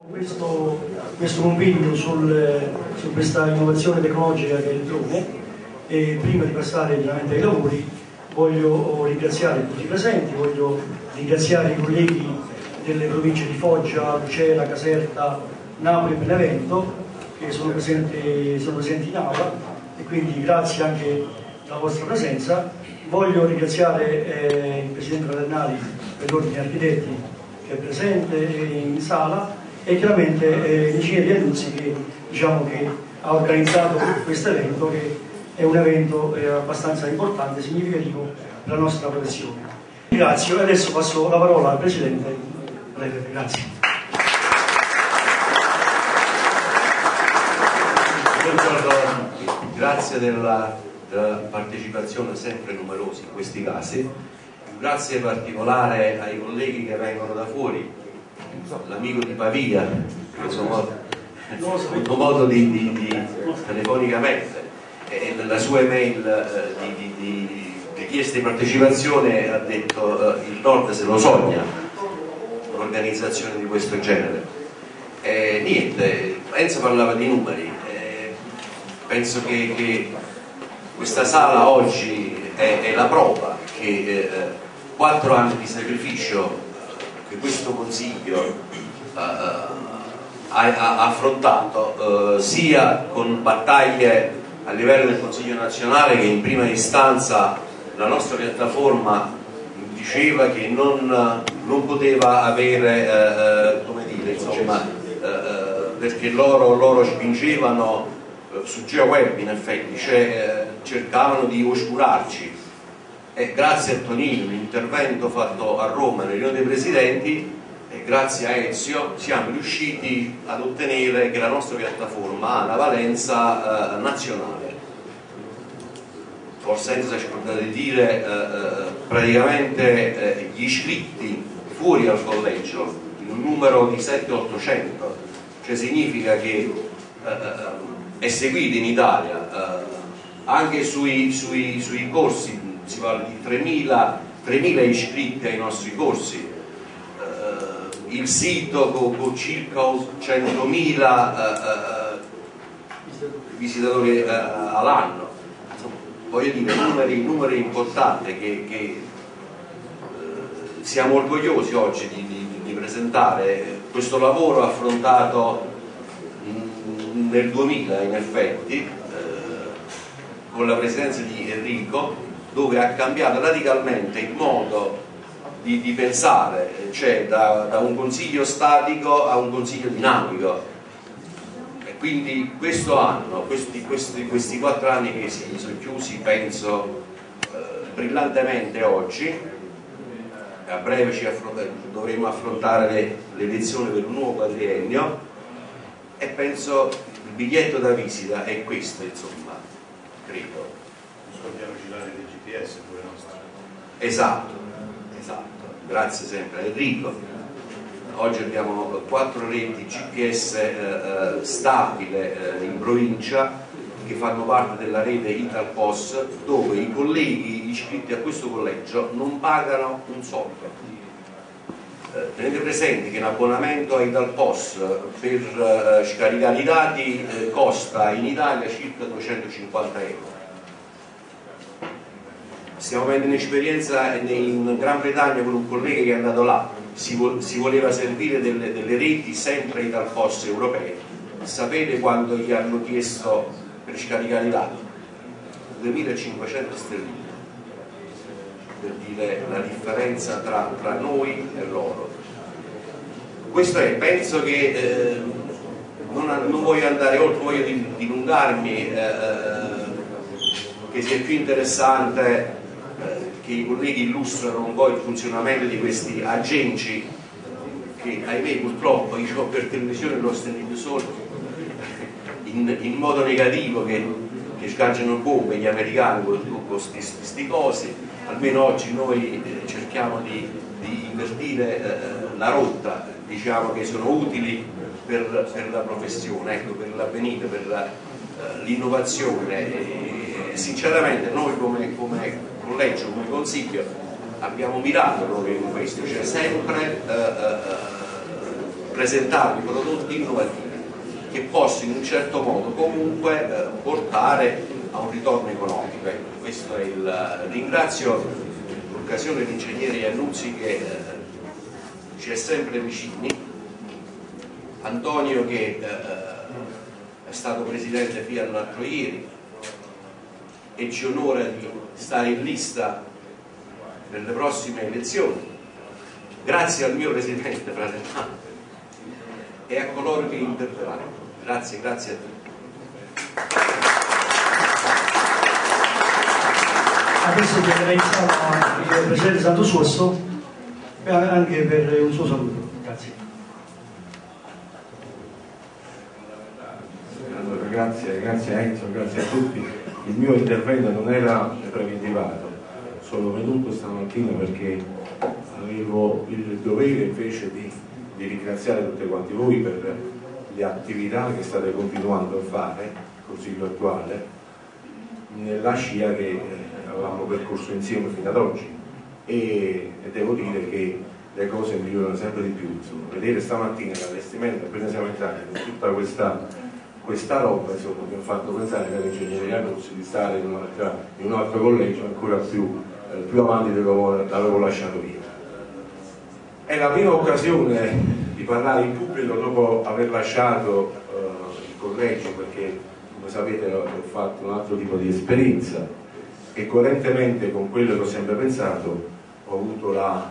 Questo convegno su questa innovazione tecnologica che è il drone, e prima di passare veramente ai lavori voglio ringraziare tutti i presenti, voglio ringraziare i colleghi delle province di Foggia, Lucera, Caserta, Napoli e Benevento che sono presenti in aula, e quindi grazie anche della vostra presenza. Voglio ringraziare il Presidente Radernali per l'Ordine Architetti che è presente in sala, e chiaramente l'Ingegneria Annuzzi che ha organizzato questo evento, che è un evento abbastanza importante e significativo per la nostra professione. Ringrazio e adesso passo la parola al Presidente. Grazie. Buongiorno a tutti, grazie della partecipazione sempre numerosi in questi casi, grazie particolare ai colleghi che vengono da fuori, l'amico di Pavia, che ho avuto modo di telefonicamente, e nella sua email di richiesta di partecipazione ha detto il Nord se lo sogna un'organizzazione di questo genere. Niente, Enzo parlava di numeri, penso che questa sala oggi è la prova che 4 anni di sacrificio che questo Consiglio ha affrontato, sia con battaglie a livello del Consiglio nazionale, che in prima istanza la nostra piattaforma diceva che non poteva avere, come dire, insomma, perché loro spingevano su GeoWeb, in effetti, cioè cercavano di oscurarci. E grazie a Tonino, l'intervento fatto a Roma nella riunione dei presidenti, e grazie a Ezio siamo riusciti ad ottenere che la nostra piattaforma ha una valenza nazionale. Forse Enzo si è scordato di dire, praticamente gli iscritti fuori al collegio in un numero di 700-800, cioè significa che è seguito in Italia anche sui corsi. Si parla di 3.000 iscritti ai nostri corsi, il sito con circa 100.000 visitatori all'anno. Voglio dire, numeri importanti che siamo orgogliosi oggi di presentare. Questo lavoro affrontato nel 2000, in effetti, con la presidenza di Enrico, dove ha cambiato radicalmente il modo di pensare, cioè da un consiglio statico a un consiglio dinamico. E quindi questo anno, questi 4 anni che si sono chiusi, penso brillantemente oggi. A breve dovremo affrontare le elezioni per un nuovo quadriennio, e penso il biglietto da visita è questo, insomma, credo. Scordiamoci l'area del GPS pure nostra. Esatto, grazie sempre a Enrico. Oggi abbiamo 4 reti GPS stabile in provincia, che fanno parte della rete Italpos, dove i colleghi iscritti a questo collegio non pagano un soldo. Tenete presente che un abbonamento a Italpos per scaricare i dati costa in Italia circa 250 euro. Stiamo avendo un'esperienza in Gran Bretagna con un collega che è andato là, si voleva servire delle reti sempre Italpos europee. Sapete quanto gli hanno chiesto per scaricare i dati? 2.500 sterline, per dire la differenza tra noi e loro. Questo è, penso che non voglio andare oltre, voglio dilungarmi, che sia più interessante che i colleghi illustrano un po' il funzionamento di questi agenti che, ahimè, purtroppo io per televisione l'ho sentito solo in modo negativo, che sganciano bombe gli americani con questi cosi. Almeno oggi noi cerchiamo di invertire la rotta, diciamo che sono utili per la professione, ecco, per l'avvenire, per l'innovazione. Sinceramente noi come collegio, come consiglio, abbiamo mirato proprio in questo, cioè sempre presentare prodotti innovativi che possano in un certo modo comunque portare a un ritorno economico. Questo è ringrazio l'occasione l'ingegnere Iannuzzi che ci è sempre vicini, Antonio che è stato presidente FIAT l'altro ieri e ci onora di stare in lista per le prossime elezioni, grazie al mio presidente Fratellano e a coloro che interverranno. Grazie a tutti. Adesso chiederei al Presidente Santo Suosso anche per un suo saluto. Grazie. Allora, grazie a Enzo, grazie a tutti. Il mio intervento non era preventivato, sono venuto stamattina perché avevo il dovere invece di ringraziare tutti quanti voi per le attività che state continuando a fare, il Consiglio attuale, nella scia che avevamo percorso insieme fino ad oggi e devo dire che le cose migliorano sempre di più. Insomma, vedere stamattina l'allestimento appena siamo entrati con tutta questa roba, insomma, mi ha fatto pensare che l'ingegnere Iannuzzi di stare in un altro collegio ancora più avanti di come l'avevo lasciato io. È la prima occasione di parlare in pubblico dopo aver lasciato il collegio, perché come sapete ho fatto un altro tipo di esperienza e coerentemente con quello che ho sempre pensato ho avuto la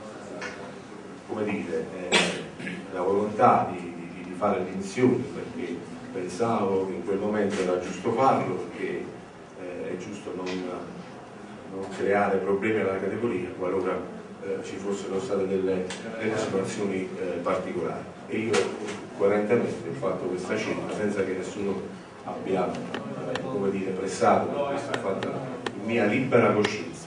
volontà di fare le dimissioni, perché pensavo che in quel momento era giusto farlo, perché è giusto non creare problemi alla categoria qualora ci fossero state delle situazioni particolari, e io coerentemente ho fatto questa scelta senza che nessuno abbia pressato, questo ho fatto in mia libera coscienza.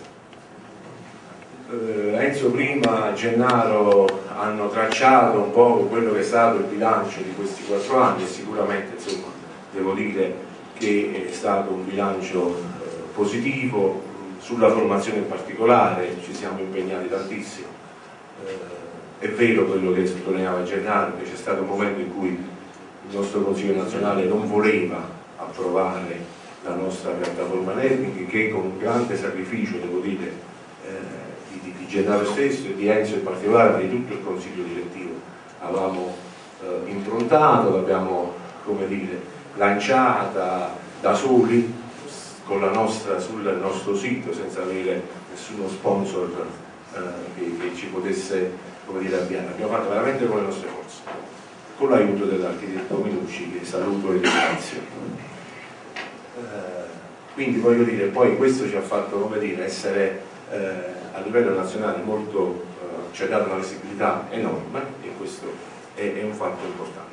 Enzo prima, Gennaro hanno tracciato un po' quello che è stato il bilancio di questi 4 anni e sicuramente insomma devo dire che è stato un bilancio positivo. Sulla formazione in particolare ci siamo impegnati tantissimo, è vero quello che sottolineava Gennaro, che c'è stato un momento in cui il nostro Consiglio nazionale non voleva approvare la nostra piattaforma Learning, che con un grande sacrificio, devo dire, di Gennaro stesso e di Enzo in particolare, ma di tutto il Consiglio direttivo, avevamo improntato, l'abbiamo lanciata da soli con la nostra, sul nostro sito, senza avere nessuno sponsor che ci potesse avviare. Abbiamo fatto veramente con le nostre forze, con l'aiuto dell'architetto Minucci, che saluto e ringrazio. Quindi voglio dire, poi questo ci ha fatto essere a livello nazionale molto, ci ha dato una visibilità enorme, e questo è un fatto importante.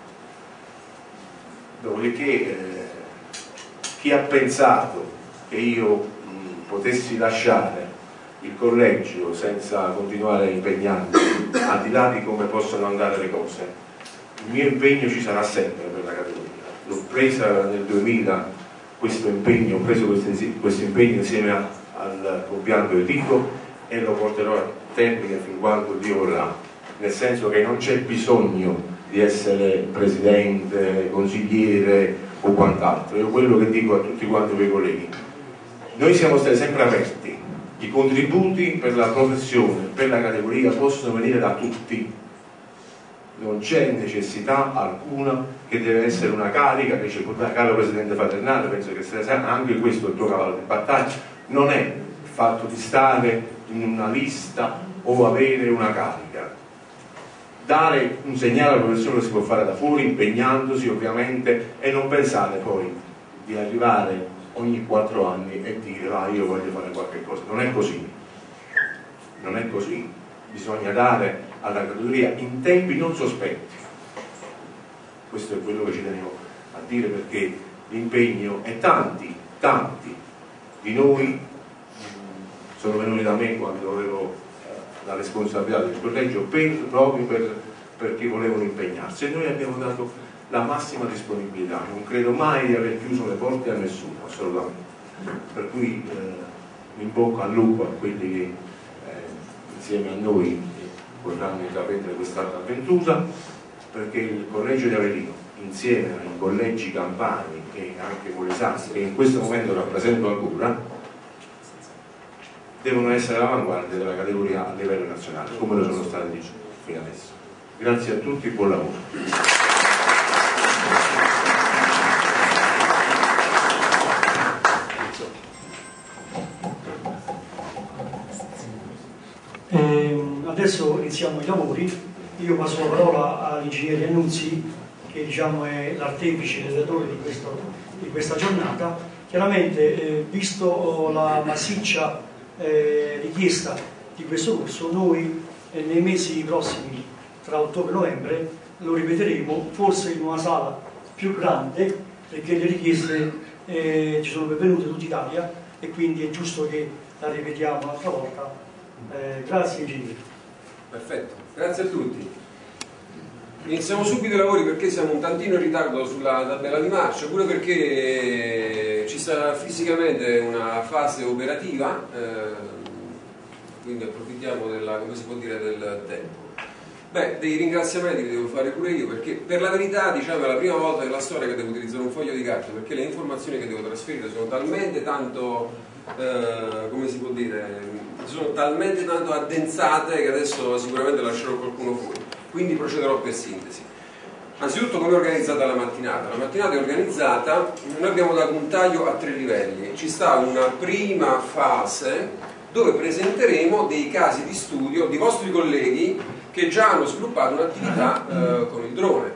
Dopodiché chi ha pensato che io potessi lasciare il collegio senza continuare a impegnarmi, al di là di come possono andare le cose, il mio impegno ci sarà sempre per la categoria. L'ho presa nel 2000 questo impegno, ho preso questo impegno insieme al compianto Enrico e lo porterò a termine fin quando Dio vorrà, nel senso che non c'è bisogno di essere presidente, consigliere o quant'altro. Io quello che dico a tutti quanti voi colleghi: noi siamo stati sempre aperti, i contributi per la professione, per la categoria possono venire da tutti, non c'è necessità alcuna che deve essere una carica che ci porta, caro Presidente Fratellano, penso che sia anche questo il tuo cavallo di battaglia, non è il fatto di stare in una lista o avere una carica. Dare un segnale alla professione lo si può fare da fuori, impegnandosi ovviamente, e non pensare poi di arrivare ogni 4 anni e dire io voglio fare qualche cosa. Non è così, non è così. Bisogna dare alla categoria in tempi non sospetti. Questo è quello che ci tenevo a dire, perché l'impegno è tanti di noi sono venuti da me quando avevo la responsabilità del collegio proprio perché volevano impegnarsi, e noi abbiamo dato la massima disponibilità, non credo mai di aver chiuso le porte a nessuno, assolutamente. Per cui in bocca al lupo a quelli che insieme a noi vorranno intraprendere quest'altra avventura, perché il collegio di Avellino, insieme ai collegi campani e anche Molesani, che in questo momento rappresento ancora, devono essere all'avanguardia della categoria a livello nazionale, come lo sono stati fino adesso. Grazie a tutti, buon lavoro. Adesso iniziamo i lavori. Io passo la parola all'ingegnere Annunzi, che diciamo è l'artefice, il redattore di questa giornata. Chiaramente, visto la massiccia richiesta di questo corso, noi nei mesi prossimi, tra ottobre e novembre, lo ripeteremo, forse in una sala più grande, perché le richieste ci sono pervenute tutta Italia e quindi è giusto che la ripetiamo un'altra volta. Grazie ingegnere. Perfetto, grazie a tutti. Iniziamo subito i lavori perché siamo un tantino in ritardo sulla tabella di marcia, pure perché ci sarà fisicamente una fase operativa, quindi approfittiamo come si può dire, del tempo. Beh, dei ringraziamenti li devo fare pure io, perché per la verità, diciamo, è la prima volta nella storia che devo utilizzare un foglio di carta, perché le informazioni che devo trasferire sono talmente tanto come si può dire, sono talmente tanto addensate che adesso sicuramente lascerò qualcuno fuori, quindi procederò per sintesi. Anzitutto, come è organizzata la mattinata? La mattinata è organizzata, noi abbiamo dato un taglio a 3 livelli. Ci sta una prima fase dove presenteremo dei casi di studio di vostri colleghi che già hanno sviluppato un'attività con il drone.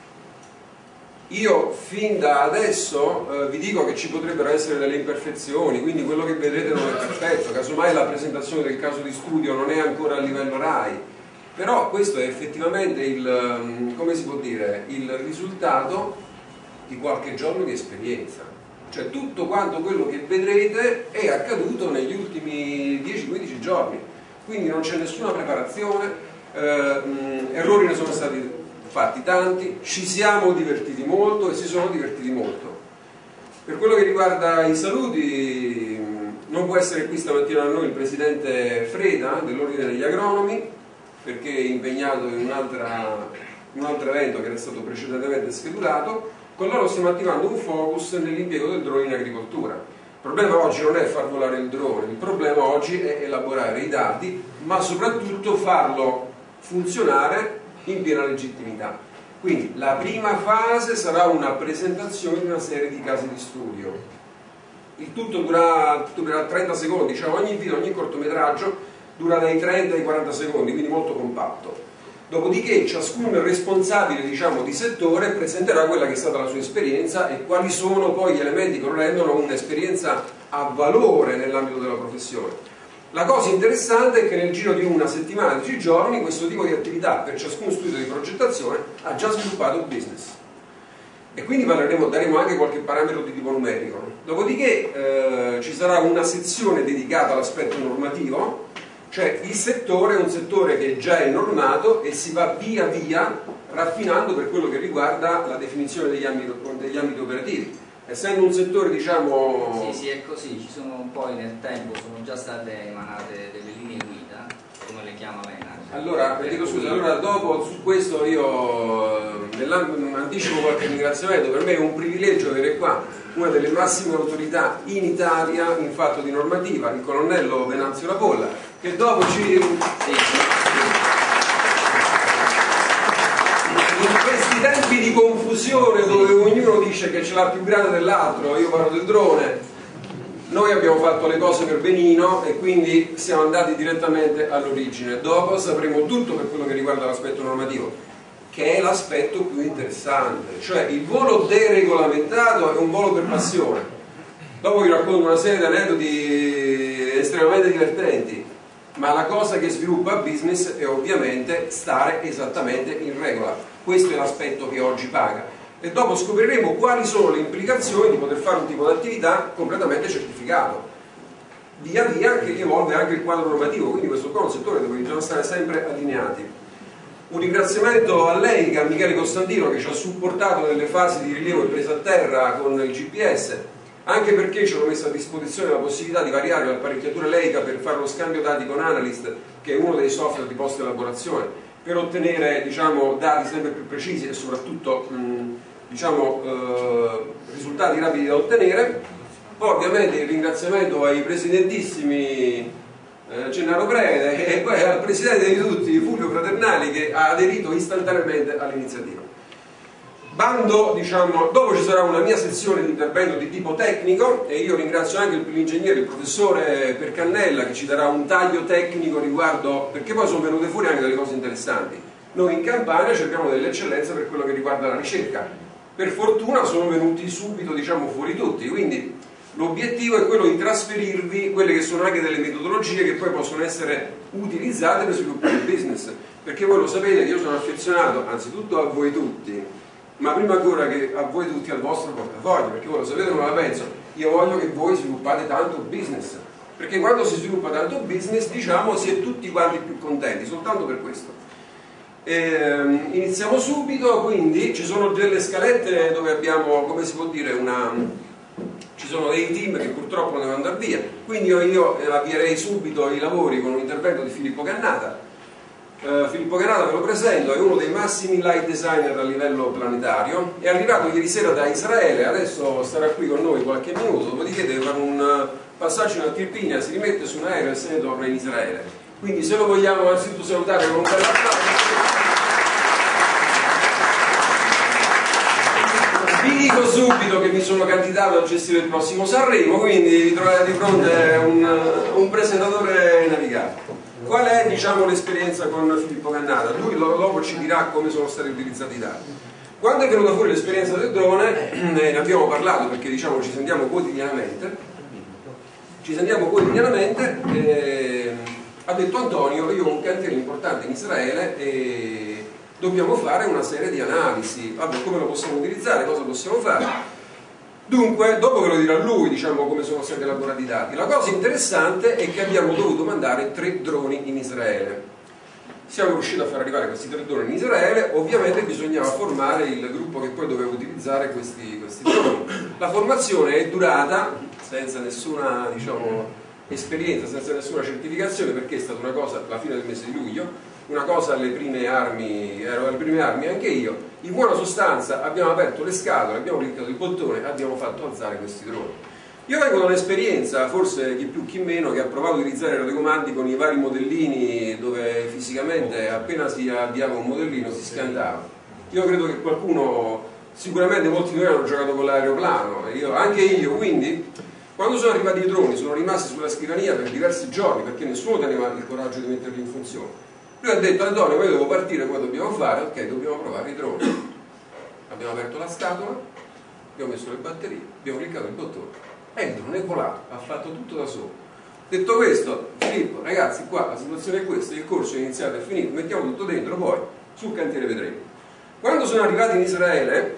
Io fin da adesso vi dico che ci potrebbero essere delle imperfezioni, quindi quello che vedrete non è perfetto, casomai la presentazione del caso di studio non è ancora a livello RAI, però questo è effettivamente come si può dire, il risultato di qualche giorno di esperienza. Cioè tutto quanto quello che vedrete è accaduto negli ultimi 10-15 giorni, quindi non c'è nessuna preparazione, errori ne sono stati fatti tanti, ci siamo divertiti molto e si sono divertiti molto. Per quello che riguarda i saluti, non può essere qui stamattina da noi il presidente Freda dell'Ordine degli Agronomi, perché è impegnato in un altro evento che era stato precedentemente schedulato. Con loro stiamo attivando un focus nell'impiego del drone in agricoltura. Il problema oggi non è far volare il drone, il problema oggi è elaborare i dati, ma soprattutto farlo funzionare in piena legittimità. Quindi la prima fase sarà una presentazione di una serie di casi di studio. Il tutto durerà 30 secondi, cioè ogni video, ogni cortometraggio dura dai 30 ai 40 secondi, quindi molto compatto. Dopodiché ciascun responsabile, diciamo, di settore presenterà quella che è stata la sua esperienza e quali sono poi gli elementi che lo rendono un'esperienza a valore nell'ambito della professione. La cosa interessante è che nel giro di una settimana, 10 giorni, questo tipo di attività per ciascun studio di progettazione ha già sviluppato il business. E quindi daremo anche qualche parametro di tipo numerico. Dopodiché ci sarà una sezione dedicata all'aspetto normativo, cioè il settore è un settore che già è normato e si va via via raffinando per quello che riguarda la definizione degli ambiti operativi. Essendo un settore, diciamo... Sì, è così, ci sono poi nel tempo, sono già state emanate delle linee guida, come le chiama l'ENAC. Allora, dico scusa, allora dopo su questo io anticipo qualche ringraziamento. Per me è un privilegio avere qua una delle massime autorità in Italia in fatto di normativa, il colonnello Venanzio Rapolla, che dopo ci... In questi tempi di confusione dove ognuno dice che ce l'ha più grande dell'altro, io parlo del drone, noi abbiamo fatto le cose per benino e quindi siamo andati direttamente all'origine. Dopo sapremo tutto per quello che riguarda l'aspetto normativo, che è l'aspetto più interessante, cioè il volo deregolamentato è un volo per passione. Dopo vi racconto una serie di aneddoti estremamente divertenti, ma la cosa che sviluppa business è ovviamente stare esattamente in regola. Questo è l'aspetto che oggi paga e dopo scopriremo quali sono le implicazioni di poter fare un tipo di attività completamente certificato, via via che evolve anche il quadro normativo, quindi questo qua è un settore dove bisogna stare sempre allineati. Un ringraziamento a lei, a Michele Costantino, che ci ha supportato nelle fasi di rilievo e presa a terra con il GPS, anche perché ci hanno messo a disposizione la possibilità di variare l'apparecchiatura Leica per fare lo scambio dati con Analyst, che è uno dei software di post-elaborazione, per ottenere, diciamo, dati sempre più precisi e soprattutto risultati rapidi da ottenere. Poi ovviamente il ringraziamento ai presidentissimi Gennaro Prede e poi al presidente di tutti Fulvio Fraternali, che ha aderito istantaneamente all'iniziativa. Bando, diciamo, dopo ci sarà una mia sezione di intervento di tipo tecnico e io ringrazio anche l'ingegnere, il professore Percannella, che ci darà un taglio tecnico riguardo, perché poi sono venute fuori anche delle cose interessanti. Noi in Campania cerchiamo delle eccellenze per quello che riguarda la ricerca. Per fortuna sono venuti subito, diciamo, fuori tutti, quindi l'obiettivo è quello di trasferirvi quelle che sono anche delle metodologie che poi possono essere utilizzate per sviluppare il business, perché voi lo sapete che io sono affezionato anzitutto a voi tutti, ma prima ancora che a voi tutti al vostro portafoglio, perché voi lo sapete come la penso, io voglio che voi sviluppate tanto business, perché quando si sviluppa tanto business, diciamo, si è tutti quanti più contenti, soltanto per questo. Iniziamo subito, quindi ci sono delle scalette dove abbiamo, come si può dire, ci sono dei team che purtroppo devono andare via, quindi io avvierei subito i lavori con un intervento di Filippo Cannata. Filippo Cannata, ve lo presento, è uno dei massimi light designer a livello planetario, è arrivato ieri sera da Israele, adesso starà qui con noi qualche minuto, dopodiché deve fare un passaggio in Tirpinia, si rimette su un aereo e se ne torna in Israele. Quindi se lo vogliamo anzitutto salutare con un bel applauso. Vi dico subito che mi sono candidato a gestire il prossimo Sanremo, quindi vi trovate di fronte un presentatore navigato. Qual è, diciamo, l'esperienza con Filippo Cannata? Lui dopo ci dirà come sono stati utilizzati i dati. Quando è venuta fuori l'esperienza del drone, ne abbiamo parlato perché, diciamo, ci sentiamo quotidianamente, ha detto Antonio, io ho un cantiere importante in Israele e dobbiamo fare una serie di analisi, vabbè, come lo possiamo utilizzare, cosa possiamo fare. Dunque, dopo ve lo dirà lui, diciamo, come sono stati elaborati i dati. La cosa interessante è che abbiamo dovuto mandare 3 droni in Israele. Siamo riusciti a far arrivare questi 3 droni in Israele, ovviamente bisognava formare il gruppo che poi doveva utilizzare questi droni. La formazione è durata, senza nessuna, diciamo, esperienza, senza nessuna certificazione, perché è stata una cosa alla fine del mese di luglio, una cosa alle prime armi, ero alle prime armi anche io. In buona sostanza abbiamo aperto le scatole, abbiamo cliccato il bottone e abbiamo fatto alzare questi droni. Io vengo da un'esperienza, forse chi più chi meno, che ha provato a utilizzare i radiocomandi con i vari modellini dove fisicamente appena si avviava un modellino si schiantava. Io credo che qualcuno, sicuramente molti di noi hanno giocato con l'aeroplano, anche io, quindi quando sono arrivati i droni sono rimasti sulla scrivania per diversi giorni perché nessuno teneva il coraggio di metterli in funzione. Lui ha detto Antonio, poi devo partire, come dobbiamo fare? Ok, dobbiamo provare i droni. Abbiamo aperto la scatola, abbiamo messo le batterie, abbiamo cliccato il bottone e il drone è volato, ha fatto tutto da solo. Detto questo, Filippo, ragazzi, qua la situazione è questa, il corso è iniziato e finito, mettiamo tutto dentro, poi sul cantiere vedremo. Quando sono arrivati in Israele,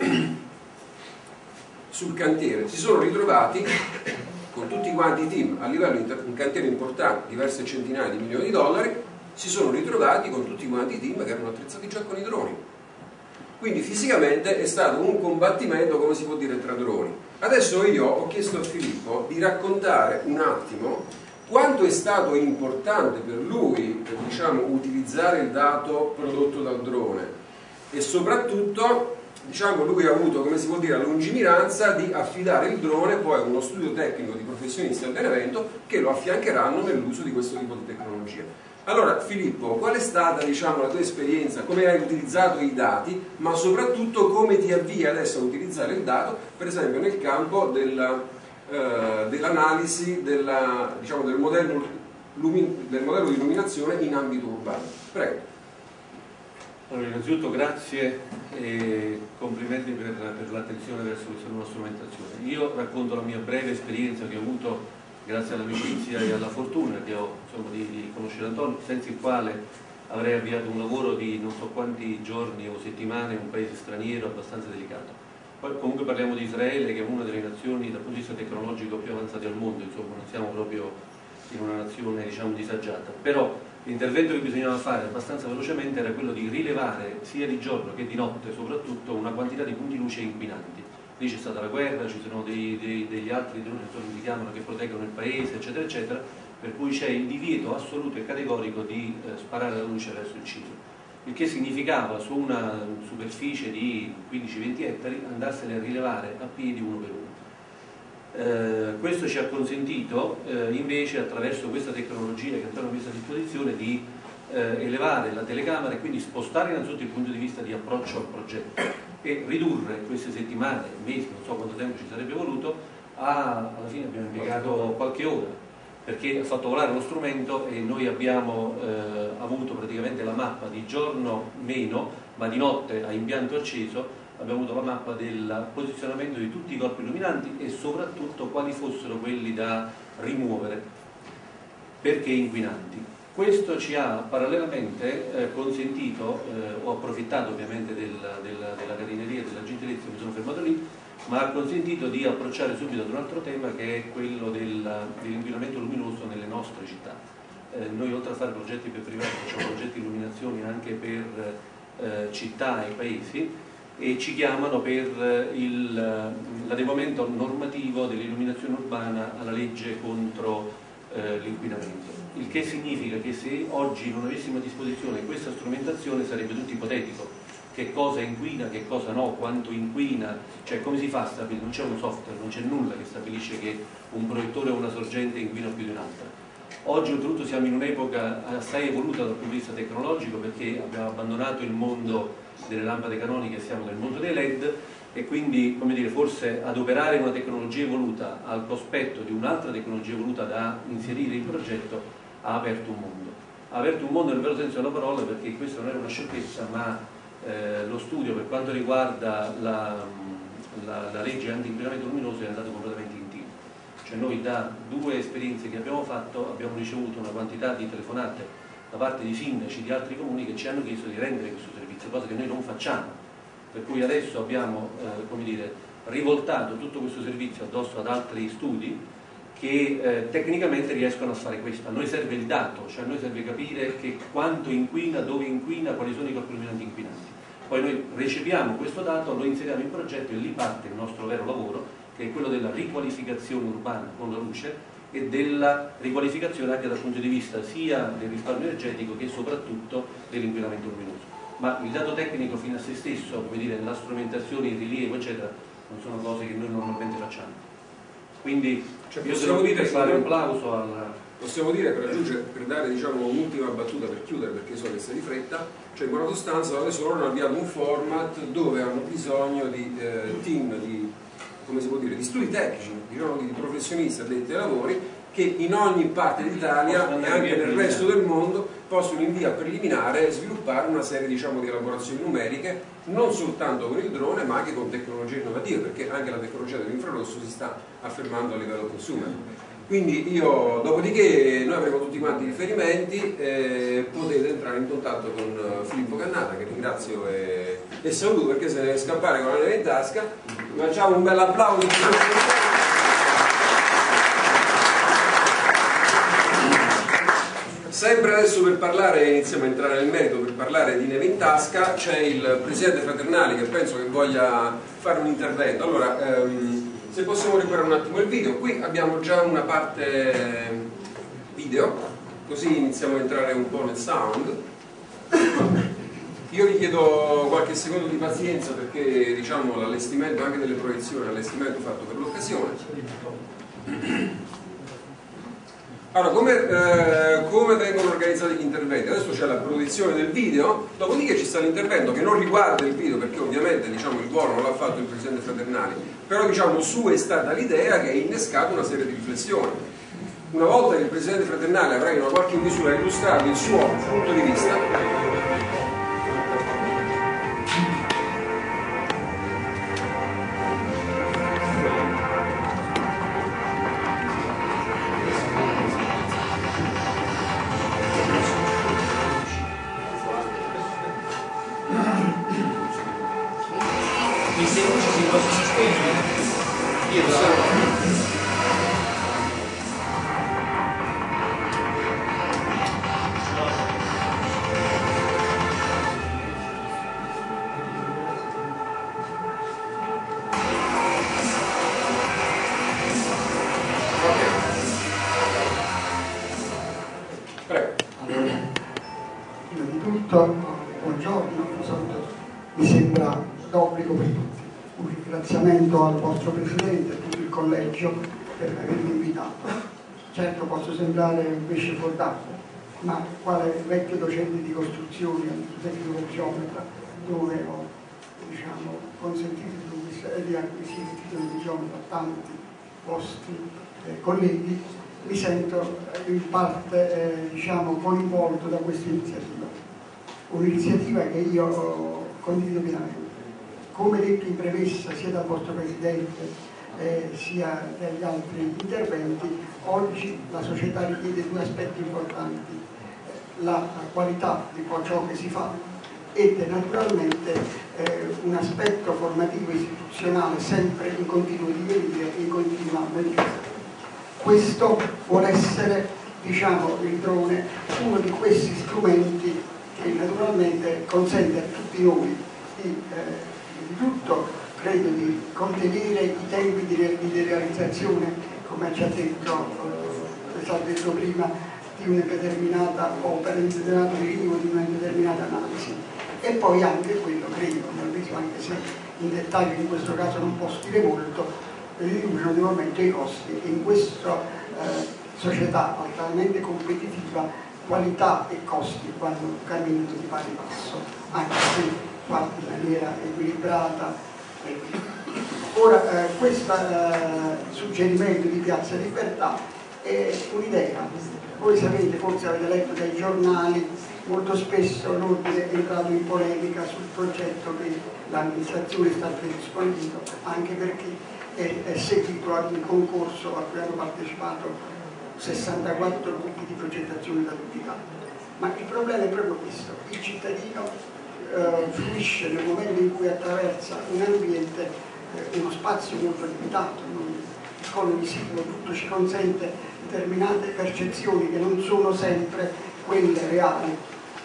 sul cantiere, si sono ritrovati con tutti quanti i team a livello un cantiere importante, diverse centinaia di milioni di dollari, si sono ritrovati con tutti quanti i team che erano attrezzati già con i droni. Quindi fisicamente è stato un combattimento, come si può dire, tra droni. Adesso io ho chiesto a Filippo di raccontare un attimo quanto è stato importante per lui, diciamo, utilizzare il dato prodotto dal drone e soprattutto, diciamo, lui ha avuto, come si può dire, la lungimiranza di affidare il drone poi a uno studio tecnico di professionisti al Benevento che lo affiancheranno nell'uso di questo tipo di tecnologia. Allora Filippo, qual è stata, diciamo, la tua esperienza, come hai utilizzato i dati, ma soprattutto come ti avvii adesso a utilizzare il dato, per esempio nel campo dell'analisi diciamo, del modello di illuminazione in ambito urbano? Prego. Allora, innanzitutto grazie e complimenti per l'attenzione verso questa nuova strumentazione. Io racconto la mia breve esperienza che ho avuto grazie all'amicizia e alla fortuna che ho, insomma, di conoscere Antonio, senza il quale avrei avviato un lavoro di non so quanti giorni o settimane in un paese straniero abbastanza delicato. Poi comunque parliamo di Israele, che è una delle nazioni dal punto di vista tecnologico più avanzate al mondo, insomma non siamo proprio in una nazione, diciamo, disagiata, però l'intervento che bisognava fare abbastanza velocemente era quello di rilevare sia di giorno che di notte soprattutto una quantità di punti luce inquinanti. Lì c'è stata la guerra, ci sono degli altri droni che si chiamano che proteggono il paese, eccetera, eccetera, per cui c'è il divieto assoluto e categorico di sparare la luce verso il cielo. il che significava su una superficie di 15-20 ettari andarsene a rilevare a piedi uno per uno. Questo ci ha consentito invece, attraverso questa tecnologia che abbiamo messo a disposizione, di elevare la telecamera e quindi spostare innanzitutto il punto di vista di approccio al progetto e ridurre queste settimane, mesi, non so quanto tempo ci sarebbe voluto, alla fine abbiamo impiegato qualche ora, perché ha fatto volare lo strumento e noi abbiamo avuto praticamente la mappa di giorno meno, ma di notte a impianto acceso abbiamo avuto la mappa del posizionamento di tutti i corpi illuminanti e soprattutto quali fossero quelli da rimuovere, perché inquinanti. Questo ci ha parallelamente consentito, ho approfittato ovviamente della carineria e della gentilezza, mi sono fermato lì, ma ha consentito di approcciare subito ad un altro tema, che è quello dell'inquinamento luminoso nelle nostre città. Noi oltre a fare progetti per privati facciamo progetti di illuminazione anche per città e paesi, e ci chiamano per l'adeguamento normativo dell'illuminazione urbana alla legge contro l'inquinamento, il che significa che se oggi non avessimo a disposizione questa strumentazione sarebbe tutto ipotetico. Che cosa inquina, che cosa no, quanto inquina, cioè come si fa a stabilire? Non c'è un software, non c'è nulla che stabilisce che un proiettore o una sorgente inquina più di un'altra. Oggi oltretutto siamo in un'epoca assai evoluta dal punto di vista tecnologico, perché abbiamo abbandonato il mondo delle lampade canoniche e siamo nel mondo dei LED, e quindi, come dire, forse adoperare una tecnologia evoluta al cospetto di un'altra tecnologia evoluta da inserire in progetto ha aperto un mondo. Ha aperto un mondo nel vero senso della parola, perché questa non è una sciocchezza, ma lo studio per quanto riguarda la legge anti-inquinamento luminoso è andato completamente in tiro. Cioè noi da 2 esperienze che abbiamo fatto abbiamo ricevuto una quantità di telefonate da parte di sindaci di altri comuni che ci hanno chiesto di rendere questo servizio, cosa che noi non facciamo. Per cui adesso abbiamo come dire, rivoltato tutto questo servizio addosso ad altri studi che tecnicamente riescono a fare questo. A noi serve il dato, cioè a noi serve capire che quanto inquina, dove inquina, quali sono i corpi illuminanti inquinanti. Poi noi recepiamo questo dato, lo inseriamo in progetto e lì parte il nostro vero lavoro, che è quello della riqualificazione urbana con la luce e della riqualificazione anche dal punto di vista sia del risparmio energetico che soprattutto dell'inquinamento luminoso. Ma il dato tecnico fino a se stesso, come dire, la strumentazione, il rilievo, eccetera, non sono cose che noi normalmente facciamo. Quindi io devo dire fare un plauso alla... Possiamo dire, per dare diciamo, un'ultima battuta per chiudere, perché so che sei di fretta, cioè in buona sostanza adesso loro hanno avviato un format dove hanno bisogno di team, come si può dire, di studi tecnici, diciamo, di professionisti addetti ai lavori, che in ogni parte d'Italia e anche nel resto del mondo possono in via preliminare sviluppare una serie diciamo, di elaborazioni numeriche, non soltanto con il drone ma anche con tecnologie innovative, perché anche la tecnologia dell'infrarosso si sta affermando a livello consumer. Quindi io, dopodiché noi avremo tutti quanti i riferimenti, potete entrare in contatto con Filippo Cannata, che ringrazio e saluto perché se ne deve scappare con la neve in tasca. Facciamo un bel applauso. Sempre adesso per parlare, iniziamo a entrare nel merito, per parlare di neve in tasca, c'è il presidente Fraternali che penso che voglia fare un intervento. Allora, se possiamo recuperare un attimo il video, qui abbiamo già una parte video, così iniziamo a entrare un po' nel sound. Io vi chiedo qualche secondo di pazienza perché diciamo l'allestimento anche delle proiezioni, l'allestimento fatto per l'occasione. Allora, come vengono organizzati gli interventi? Adesso c'è la produzione del video, dopodiché ci sta l'intervento che non riguarda il video perché ovviamente diciamo, il volo non l'ha fatto il presidente Fraternali, però diciamo su è stata l'idea che ha innescato una serie di riflessioni. Una volta che il presidente Fraternali avrà in una qualche misura illustrato il suo punto di vista, mi sembra d'obbligo per tutti. Un ringraziamento al vostro Presidente e a tutto il Collegio per avermi invitato. Certo posso sembrare un pesce fuor d'acqua, ma quale vecchio docente di costruzione, tecnico geometra, dove ho consentito di acquisire il titolo di geometra a tanti vostri colleghi, mi sento in parte coinvolto da questa iniziativa. Un'iniziativa che io condivido pienamente. Come detto in premessa sia dal vostro Presidente sia dagli altri interventi, oggi la società richiede due aspetti importanti: la qualità di ciò che si fa e naturalmente un aspetto formativo e istituzionale sempre in continuo divenire e in continua modifica. Questo vuole essere, il drone, uno di questi strumenti che naturalmente consente a tutti noi di tutto, credo, di contenere i tempi di realizzazione, come ci ha detto, prima, di una determinata opera, di un determinato rilievo, di una determinata analisi. E poi anche quello, credo, anche se in dettaglio in questo caso non posso dire molto, ridurre notevolmente i costi. E in questa società altamente competitiva, qualità e costi vanno camminando di pari passo, anche se fatti in maniera equilibrata. Ora, questo suggerimento di Piazza Libertà è un'idea. Voi sapete, forse avete letto dai giornali, molto spesso l'ordine è entrato in polemica sul progetto che l'amministrazione sta predisponendo, anche perché è seguito ad un concorso a cui hanno partecipato 64 gruppi di progettazione da tutti i campi. Ma il problema è proprio questo: il cittadino fruisce nel momento in cui attraversa un ambiente, uno spazio molto limitato, il cono visivo, tutto ci consente determinate percezioni che non sono sempre quelle reali.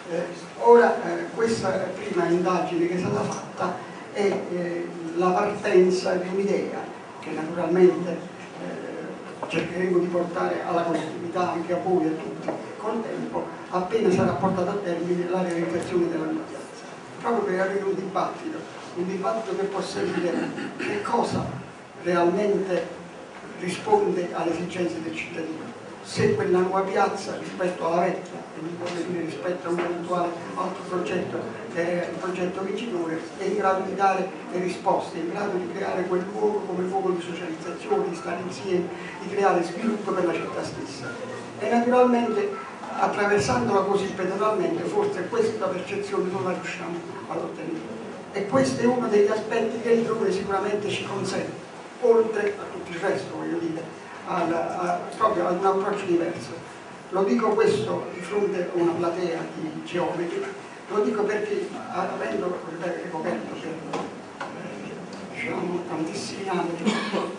Questa prima indagine che è stata fatta è la partenza di un'idea che naturalmente cercheremo di portare alla collettività, anche a voi e a tutti col tempo, appena sarà portata a termine la realizzazione della mia piazza, proprio per avere un dibattito che possa dire che cosa realmente risponde alle esigenze del cittadino. Se quella nuova piazza rispetto alla vecchia, e non voglio dire rispetto a un eventuale altro progetto, il progetto vincitore, è in grado di dare le risposte, è in grado di creare quel luogo come luogo di socializzazione, di stare insieme, di creare sviluppo per la città stessa. E naturalmente, attraversandola così pedonalmente, forse questa percezione non la riusciamo ad ottenere. E questo è uno degli aspetti che il drone sicuramente ci consente, oltre a tutto il resto, voglio dire, proprio ad un approccio diverso. Lo dico questo di fronte a una platea di geometri, lo dico perché avendo ricoperto per tantissimi anni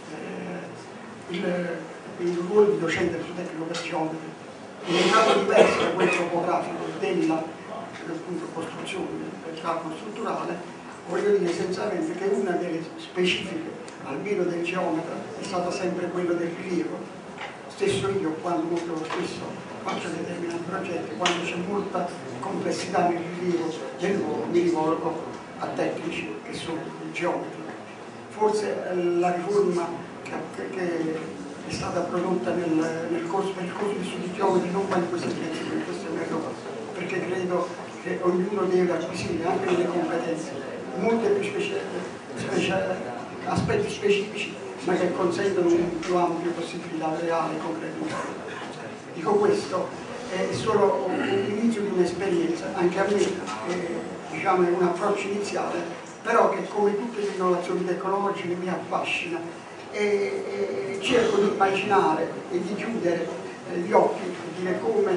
il ruolo di docente su tecnico per geometri, in un caso diverso da quello topografico della costruzione, del calcolo strutturale, voglio dire essenzialmente che una delle specifiche almeno del geometra è stata sempre quello del rilievo. Stesso io, quando molto spesso faccio determinati progetti, quando c'è molta complessità nel rilievo dell'uomo, mi rivolgo a tecnici che sono geometri. Forse la riforma che è stata prodotta nel corso di studi geometri non va in questa direzione, questo è un errore, perché credo che ognuno deve acquisire anche delle competenze molte più aspetti specifici, ma che consentono un più ampio possibilità reale e concreta. Dico questo, è solo l'inizio di un'esperienza, anche a me è un approccio iniziale, però che come tutte le innovazioni tecnologiche mi affascina e cerco di immaginare e di chiudere gli occhi e dire come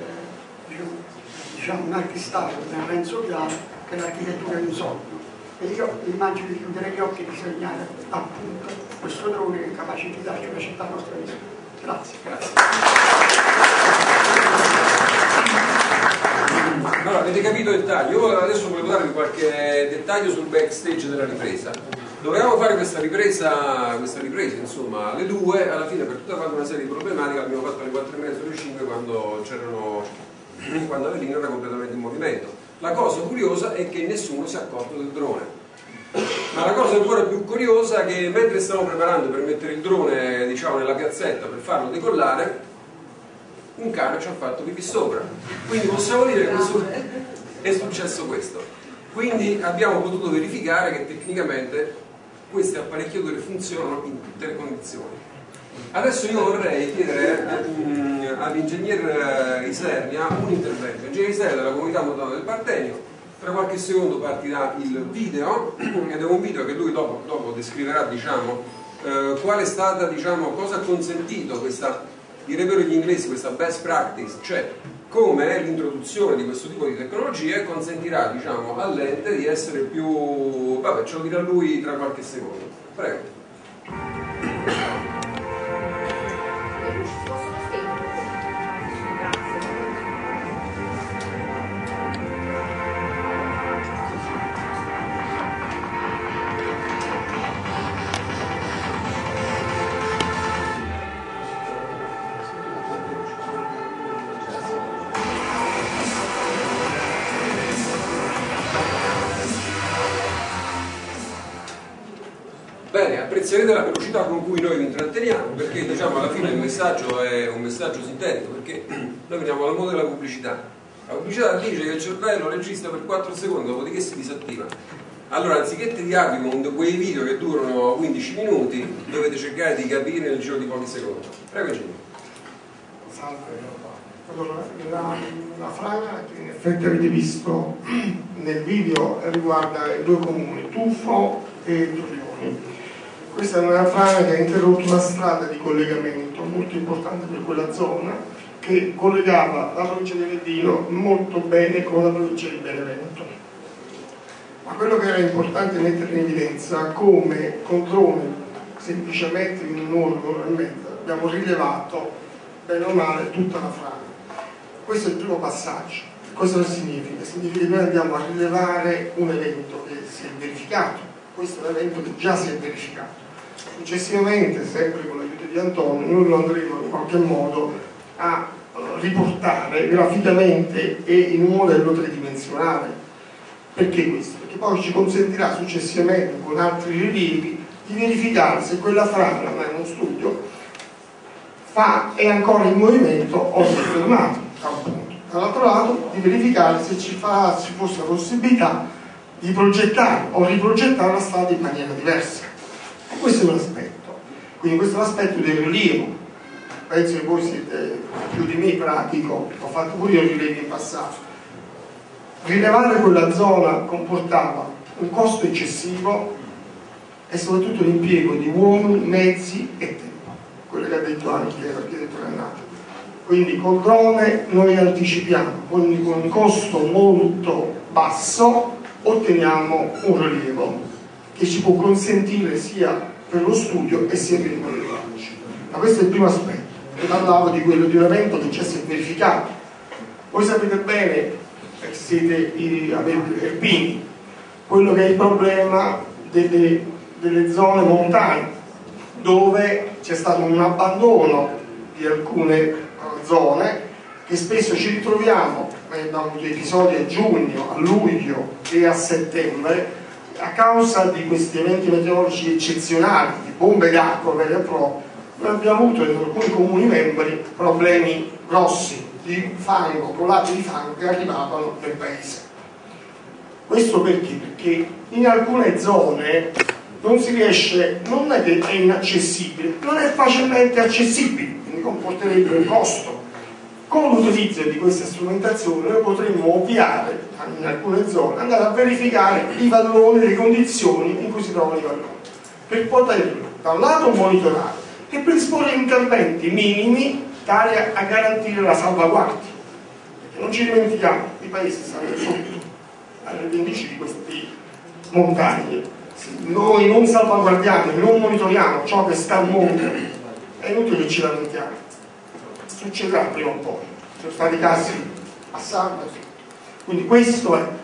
un archistato del Renzo Piano che l'architettura è un sogno. E io immagino di chiudere gli occhi e di sognare appunto questo drone che è capace di darci una città nostra misura. Grazie. Allora, avete capito il taglio? Io adesso volevo darvi qualche dettaglio sul backstage della ripresa. Dovevamo fare questa ripresa insomma alle 2, alla fine per tutta una serie di problematiche l'abbiamo fatto alle 4:30, alle 5 quando Avellino era completamente in movimento. La cosa curiosa è che nessuno si è accorto del drone. Ma la cosa ancora più curiosa è che mentre stavamo preparando per mettere il drone, diciamo, nella piazzetta per farlo decollare, un cane ci ha fatto pipì sopra. Quindi possiamo dire che è successo questo. Quindi abbiamo potuto verificare che tecnicamente queste apparecchiature funzionano in tutte le condizioni. Adesso io vorrei chiedere all'ingegner Isernia un intervento. L'ingegnere Isernia della comunità montana del Partenio. Tra qualche secondo partirà il video, ed è un video che lui dopo descriverà, diciamo, qual è stata, diciamo, cosa ha consentito questa, direbbero gli inglesi, questa best practice, cioè come l'introduzione di questo tipo di tecnologie consentirà, diciamo, all'ente di essere più... vabbè, ce lo dirà lui tra qualche secondo. Prego. Bene, apprezzerete la velocità con cui noi vi intratteniamo, perché, diciamo, alla fine il messaggio è un messaggio sintetico, perché noi veniamo dal mondo della pubblicità. La pubblicità dice che il cervello registra per 4 secondi, dopodiché si disattiva. Allora, anziché tediarvi con quei video che durano 15 minuti, dovete cercare di capire nel giro di pochi secondi. Prego, ingegnere. Salve. Allora, la frana che in effetti avete visto nel video riguarda i due comuni, Tufo e Torrioni. Questa è una frana che ha interrotto una strada di collegamento molto importante per quella zona, che collegava la provincia di Avellino molto bene con la provincia di Benevento. Ma quello che era importante mettere in evidenza, come con drone semplicemente in un'ora e mezza abbiamo rilevato bene o male tutta la frana. Questo è il primo passaggio. Cosa significa? Significa che noi andiamo a rilevare un evento che si è verificato. Questo è un evento che già si è verificato. Successivamente, sempre con l'aiuto di Antonio, noi lo andremo in qualche modo a riportare graficamente e in un modello tridimensionale. Perché questo? Perché poi ci consentirà successivamente, con altri rilievi, di verificare se quella frana, ma è uno studio, è ancora in movimento o si è fermato. Dall'altro lato, di verificare se ci fosse la possibilità di progettare o riprogettare la strada in maniera diversa. E questo è un aspetto. Quindi questo è l'aspetto del rilievo. Penso che voi siete più di me pratico, ho fatto pure io rilievi in passato. Rilevare quella zona comportava un costo eccessivo e soprattutto l'impiego di uomini, mezzi e tempo. Quello che ha detto anche l'architetto Renato. Quindi col drone noi anticipiamo, quindi con un costo molto basso otteniamo un rilievo che ci può consentire sia per lo studio e sia per il monitoraggio. Ma questo è il primo aspetto. Io parlavo di quello di un evento che già si è verificato. Voi sapete bene, siete alpini, quello che è il problema delle zone montane, dove c'è stato un abbandono di alcune zone che spesso ci ritroviamo, abbiamo avuto episodi a giugno, a luglio e a settembre, a causa di questi eventi meteorologici eccezionali, di bombe d'acqua vere e proprie. Noi abbiamo avuto in alcuni comuni membri problemi grossi di fango, colate di fango che arrivavano nel paese. Questo perché? Perché in alcune zone non si riesce, non è che è inaccessibile, non è facilmente accessibile, quindi comporterebbe un costo. Con l'utilizzo di questa strumentazione noi potremmo ovviare in alcune zone, andare a verificare i valloni, le condizioni in cui si trovano i valloni, per poterlo da un lato monitorare e predisporre interventi minimi tali a garantire la salvaguardia. Perché non ci dimentichiamo, i paesi stanno sotto alle pendici di queste montagne. Se noi non salvaguardiamo e non monitoriamo ciò che sta a monte, è inutile che ci lamentiamo. Succederà prima o poi. Ci sono stati casi a Sarda. Quindi questa è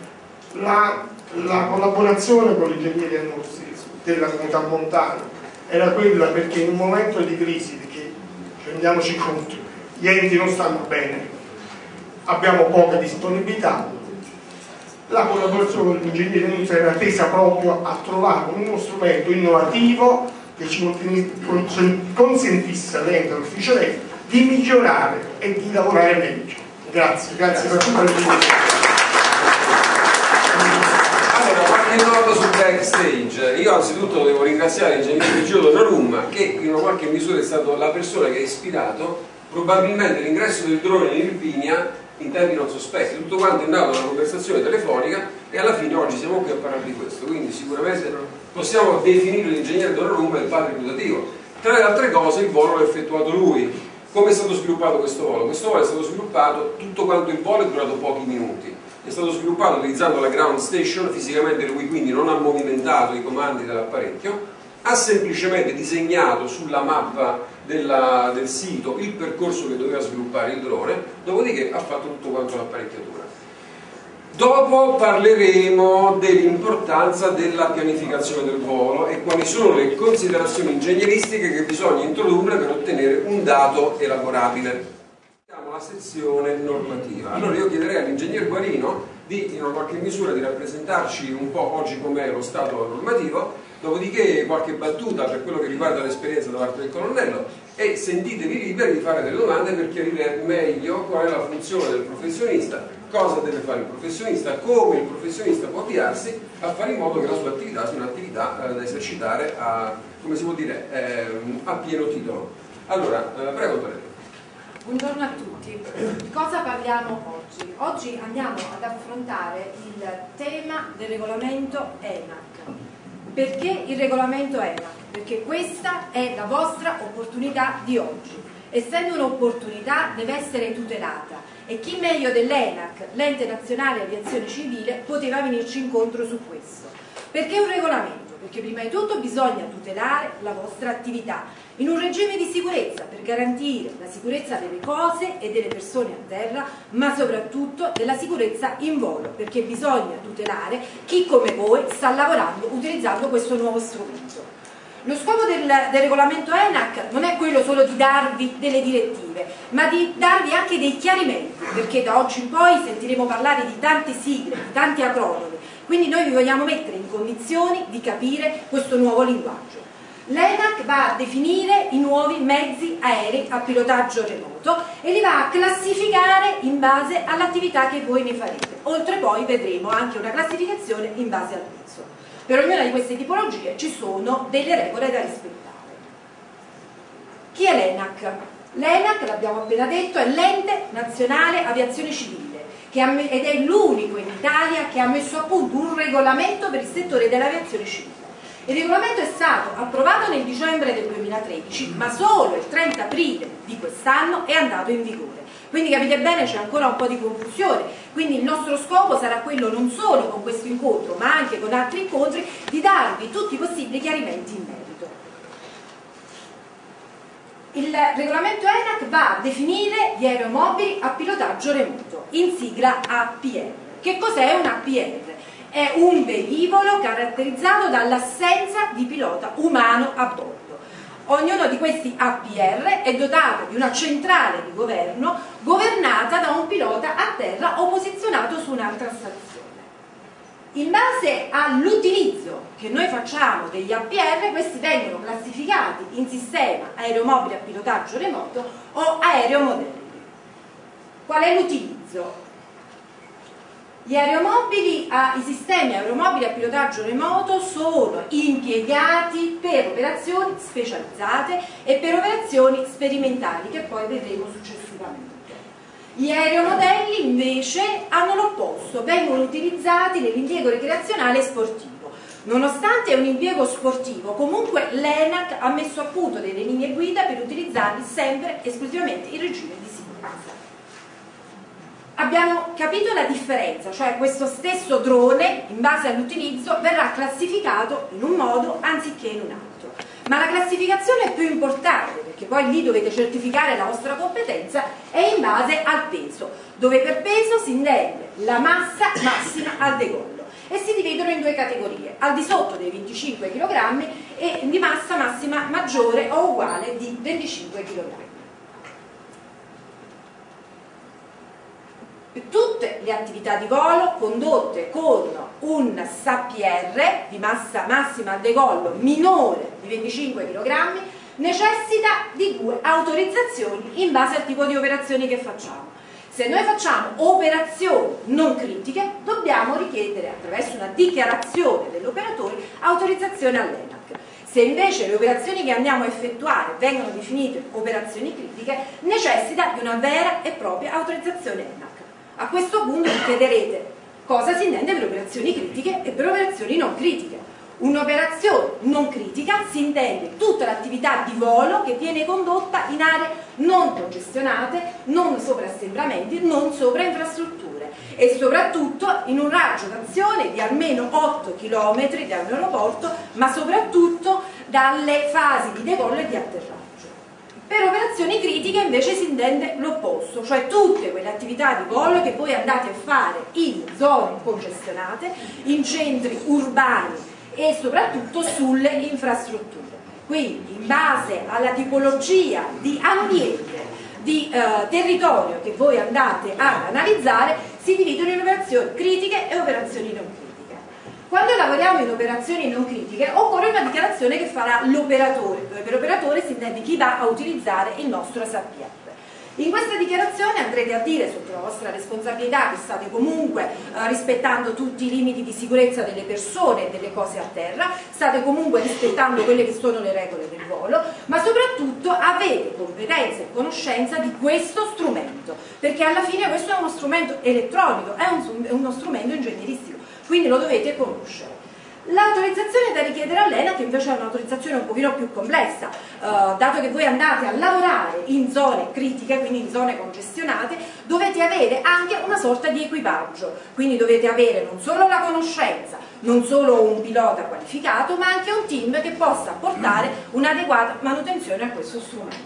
la collaborazione con gli ingegneri Annuzzi della comunità montana. Era quella perché in un momento di crisi, perché rendiamoci conto, gli enti non stanno bene, abbiamo poca disponibilità, La collaborazione con l'ingegneria industriale era tesa proprio a trovare uno strumento innovativo che ci consentisse all'ente dell'ufficio di migliorare e di lavorare meglio. Grazie per tutta l'attenzione. Allora, qualche nota sul backstage. Io anzitutto devo ringraziare l'ingegnere Gio Donnarumma, che in una qualche misura è stato la persona che ha ispirato probabilmente l'ingresso del drone in Irpinia in tempi non sospetti. Tutto quanto è nato da una conversazione telefonica e alla fine oggi siamo qui a parlare di questo, quindi sicuramente possiamo definire l'ingegnere Donnarumma il padre putativo. Tra le altre cose il volo l'ha effettuato lui. Come è stato sviluppato questo volo? Questo volo è stato sviluppato, tutto quanto il volo è durato pochi minuti. È stato sviluppato utilizzando la ground station, fisicamente lui quindi non ha movimentato i comandi dell'apparecchio, ha semplicemente disegnato sulla mappa del sito il percorso che doveva sviluppare il drone, dopodiché ha fatto tutto quanto l'apparecchiatura. Dopo parleremo dell'importanza della pianificazione del volo e quali sono le considerazioni ingegneristiche che bisogna introdurre per ottenere un dato elaborabile. La sezione normativa. Allora io chiederei all'ingegner Guarino di, in una qualche misura, di rappresentarci un po' oggi com'è lo stato normativo, dopodiché qualche battuta per quello che riguarda l'esperienza da parte del colonnello e sentitevi liberi di fare delle domande per chiarire meglio qual è la funzione del professionista, cosa deve fare il professionista, come il professionista può avviarsi a fare in modo che la sua attività sia un'attività da esercitare a, come si può dire, a pieno titolo. Allora, prego Antonello. Buongiorno a tutti. Di cosa parliamo oggi? Oggi andiamo ad affrontare il tema del regolamento ENAC. Perché il regolamento ENAC? Perché questa è la vostra opportunità di oggi. Essendo un'opportunità deve essere tutelata e chi meglio dell'ENAC, l'Ente Nazionale Aviazione Civile, poteva venirci incontro su questo. Perché un regolamento? Perché prima di tutto bisogna tutelare la vostra attività in un regime di sicurezza per garantire la sicurezza delle cose e delle persone a terra, ma soprattutto della sicurezza in volo, perché bisogna tutelare chi come voi sta lavorando utilizzando questo nuovo strumento. Lo scopo del regolamento ENAC non è quello solo di darvi delle direttive, ma di darvi anche dei chiarimenti, perché da oggi in poi sentiremo parlare di tante sigle, di tanti acronimi, quindi noi vi vogliamo mettere in condizioni di capire questo nuovo linguaggio. L'ENAC va a definire i nuovi mezzi aerei a pilotaggio remoto e li va a classificare in base all'attività che voi ne farete. Oltre poi vedremo anche una classificazione in base al peso. Per ognuna di queste tipologie ci sono delle regole da rispettare. Chi è l'ENAC? L'ENAC, l'abbiamo appena detto, è l'Ente Nazionale Aviazione Civile ed è l'unico in Italia che ha messo a punto un regolamento per il settore dell'aviazione civile. Il regolamento è stato approvato nel dicembre del 2013, ma solo il 30 aprile di quest'anno è andato in vigore. Quindi capite bene, c'è ancora un po' di confusione. Quindi il nostro scopo sarà quello non solo con questo incontro, ma anche con altri incontri, di darvi tutti i possibili chiarimenti in merito. Il regolamento ENAC va a definire gli aeromobili a pilotaggio remoto, in sigla APR. Che cos'è un APR? È un velivolo caratterizzato dall'assenza di pilota umano a bordo. Ognuno di questi APR è dotato di una centrale di governo governata da un pilota a terra o posizionato su un'altra stazione. In base all'utilizzo che noi facciamo degli APR, questi vengono classificati in sistema aeromobile a pilotaggio remoto o aeromodelli. Qual è l'utilizzo? I sistemi aeromobili a pilotaggio remoto sono impiegati per operazioni specializzate e per operazioni sperimentali che poi vedremo successivamente. Gli aeromodelli invece hanno l'opposto, vengono utilizzati nell'impiego ricreazionale e sportivo. Nonostante è un impiego sportivo, comunque l'ENAC ha messo a punto delle linee guida per utilizzarli sempre esclusivamente in regime di sicurezza. Abbiamo capito la differenza, cioè questo stesso drone, in base all'utilizzo, verrà classificato in un modo anziché in un altro. Ma la classificazione è più importante, perché poi lì dovete certificare la vostra competenza, è in base al peso, dove per peso si intende la massa massima al decollo. E si dividono in due categorie, al di sotto dei 25 kg e di massa massima maggiore o uguale di 25 kg. tutte le attività di volo condotte con un SAPR di massa massima al decollo minore di 25 kg necessita di 2 autorizzazioni in base al tipo di operazioni che facciamo. Se noi facciamo operazioni non critiche, dobbiamo richiedere attraverso una dichiarazione dell'operatore autorizzazione all'ENAC. Se invece le operazioni che andiamo a effettuare vengono definite operazioni critiche, necessita di una vera e propria autorizzazione ENAC. A questo punto vi chiederete cosa si intende per operazioni critiche e per operazioni non critiche. Un'operazione non critica si intende tutta l'attività di volo che viene condotta in aree non congestionate, non sopra assembramenti, non sopra infrastrutture e soprattutto in un raggio d'azione di almeno 8 km da un aeroporto, ma soprattutto dalle fasi di decollo e di atterraggio. Per operazioni critiche invece si intende l'opposto, cioè tutte quelle attività di volo che voi andate a fare in zone congestionate, in centri urbani e soprattutto sulle infrastrutture. Quindi in base alla tipologia di ambiente, di territorio che voi andate ad analizzare, si dividono in operazioni critiche e operazioni non critiche. Quando lavoriamo in operazioni non critiche occorre una dichiarazione che farà l'operatore, dove per operatore si intende chi va a utilizzare il nostro SAPR. In questa dichiarazione andrete a dire sotto la vostra responsabilità che state comunque rispettando tutti i limiti di sicurezza delle persone e delle cose a terra, state comunque rispettando quelle che sono le regole del volo, ma soprattutto avete competenza e conoscenza di questo strumento, perché alla fine questo è uno strumento elettronico, è uno strumento ingegneristico, quindi lo dovete conoscere. L'autorizzazione da richiedere all'ENAC invece è un'autorizzazione un pochino più complessa, dato che voi andate a lavorare in zone critiche, quindi in zone congestionate, dovete avere anche una sorta di equipaggio, quindi dovete avere non solo la conoscenza, non solo un pilota qualificato, ma anche un team che possa portare un'adeguata manutenzione a questo strumento.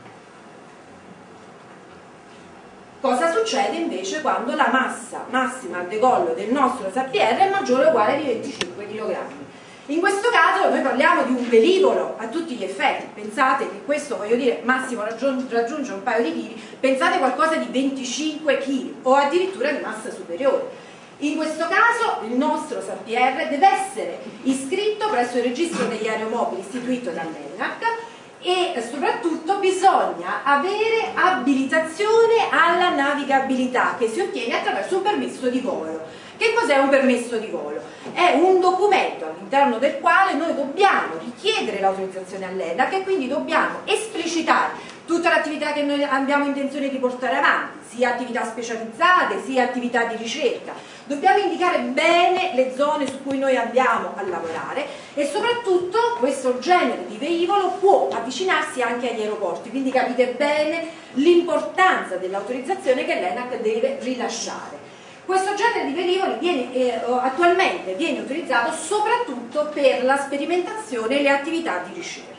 Cosa succede invece quando la massa massima al decollo del nostro SAPR è maggiore o uguale di 25 kg? In questo caso noi parliamo di un velivolo a tutti gli effetti, pensate che questo, voglio dire, massimo raggiunge un paio di chili, pensate qualcosa di 25 kg o addirittura di massa superiore. In questo caso il nostro SAPR deve essere iscritto presso il registro degli aeromobili istituito dall'ENAC e soprattutto bisogna avere abilitazione alla navigabilità che si ottiene attraverso un permesso di volo. Che cos'è un permesso di volo? È un documento all'interno del quale noi dobbiamo richiedere l'autorizzazione all'ENAC e quindi dobbiamo esplicitare tutta l'attività che noi abbiamo intenzione di portare avanti, sia attività specializzate, sia attività di ricerca. Dobbiamo indicare bene le zone su cui noi andiamo a lavorare e soprattutto questo genere di velivolo può avvicinarsi anche agli aeroporti, quindi capite bene l'importanza dell'autorizzazione che l'ENAC deve rilasciare. Questo genere di velivoli attualmente viene utilizzato soprattutto per la sperimentazione e le attività di ricerca.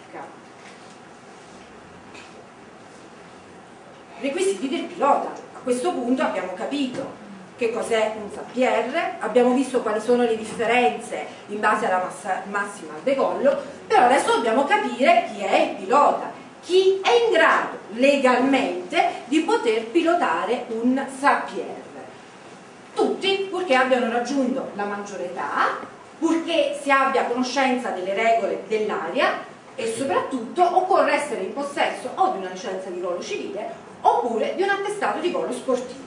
Requisiti del pilota. A questo punto abbiamo capito che cos'è un SAPR, abbiamo visto quali sono le differenze in base alla massima al decollo, però adesso dobbiamo capire chi è il pilota, chi è in grado legalmente di poter pilotare un SAPR. Tutti, purché abbiano raggiunto la maggiore età, purché si abbia conoscenza delle regole dell'aria e soprattutto occorre essere in possesso o di una licenza di volo civile oppure di un attestato di volo sportivo.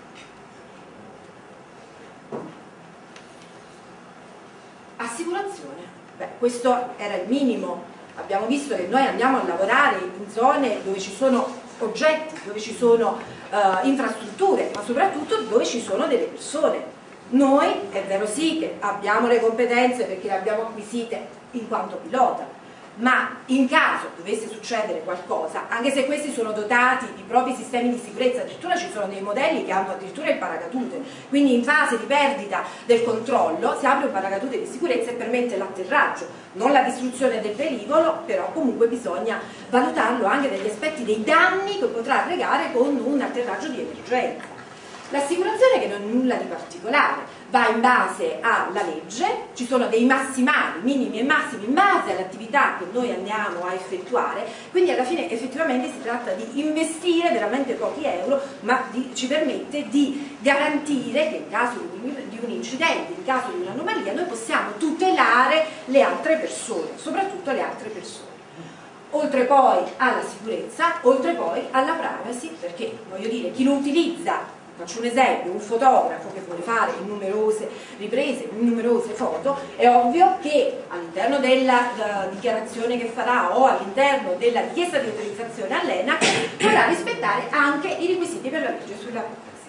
Assicurazione. Beh, questo era il minimo. Abbiamo visto che noi andiamo a lavorare in zone dove ci sono oggetti, dove ci sono infrastrutture, ma soprattutto dove ci sono delle persone. Noi è vero sì che abbiamo le competenze perché le abbiamo acquisite in quanto pilota, ma in caso dovesse succedere qualcosa, anche se questi sono dotati di propri sistemi di sicurezza, addirittura ci sono dei modelli che hanno addirittura il paracadute, quindi in fase di perdita del controllo si apre un paracadute di sicurezza e permette l'atterraggio, non la distruzione del velivolo, però comunque bisogna valutarlo anche dagli aspetti dei danni che potrà arrecare con un atterraggio di emergenza. L'assicurazione che non è nulla di particolare, va in base alla legge, ci sono dei massimali, minimi e massimi in base all'attività che noi andiamo a effettuare, quindi alla fine effettivamente si tratta di investire veramente pochi euro, ma ci permette di garantire che in caso di un incidente, in caso di un'anomalia, noi possiamo tutelare le altre persone, soprattutto le altre persone. Oltre poi alla sicurezza, oltre poi alla privacy, perché voglio dire, chi lo utilizza, faccio un esempio, un fotografo che vuole fare in numerose riprese, in numerose foto, è ovvio che all'interno della dichiarazione che farà o all'interno della richiesta di autorizzazione all'ENAC dovrà rispettare anche i requisiti per la legge sulla privacy.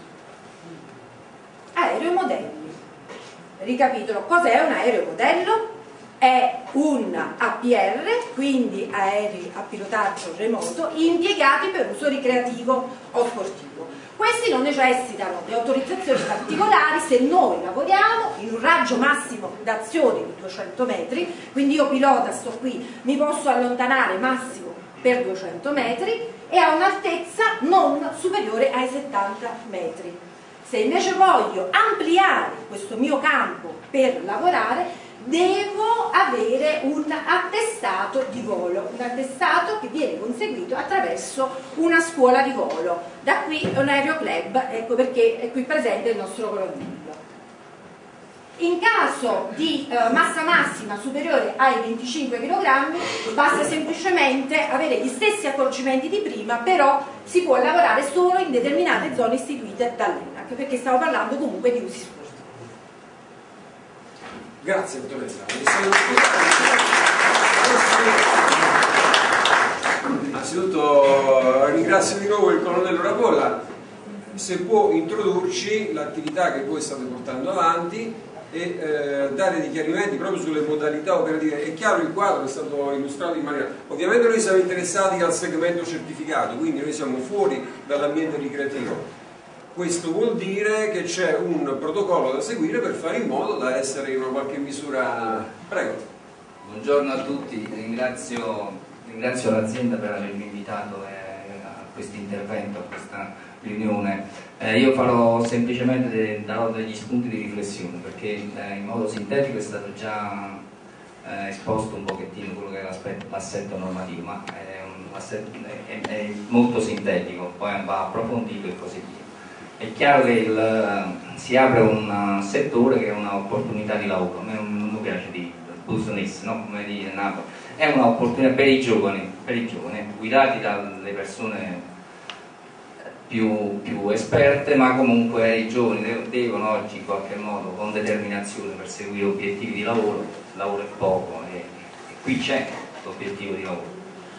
Aeromodelli. Ricapitolo, cos'è un aeromodello? È un APR, quindi aerei a pilotaggio remoto, impiegati per uso ricreativo o sportivo. Questi non necessitano di autorizzazioni particolari se noi lavoriamo in un raggio massimo d'azione di 200 metri, quindi io pilota, sto qui, mi posso allontanare massimo per 200 metri e a un'altezza non superiore ai 70 metri. Se invece voglio ampliare questo mio campo per lavorare, devo avere un attestato di volo, un attestato che viene conseguito attraverso una scuola di volo. Da qui un aeroclub, ecco perché è qui presente il nostro colonnello. In caso di massa massima superiore ai 25 kg basta semplicemente avere gli stessi accorgimenti di prima, però si può lavorare solo in determinate zone istituite dall'ENAC, perché stiamo parlando comunque di usi sportivi. Grazie dottoressa. Anzitutto ringrazio di nuovo il colonnello Rapolla, se può introdurci l'attività che voi state portando avanti e dare dei chiarimenti proprio sulle modalità operative. È chiaro, il quadro è stato illustrato in maniera... Ovviamente noi siamo interessati al segmento certificato, quindi noi siamo fuori dall'ambiente ricreativo. Questo vuol dire che c'è un protocollo da seguire per fare in modo da essere in una qualche misura... Prego. Buongiorno a tutti, ringrazio l'azienda per avermi invitato a questo intervento, a questa riunione. Io farò semplicemente darò degli spunti di riflessione, perché in modo sintetico è stato già esposto un pochettino quello che è l'assetto normativo, ma è molto sintetico, poi va approfondito e così via. È chiaro che si apre un settore che è un'opportunità di lavoro, a me non mi piace di business, no? Come dire, è un'opportunità per i giovani, guidati dalle persone più esperte, ma comunque i giovani devono oggi in qualche modo con determinazione perseguire obiettivi di lavoro, il lavoro è poco e qui c'è l'obiettivo di lavoro.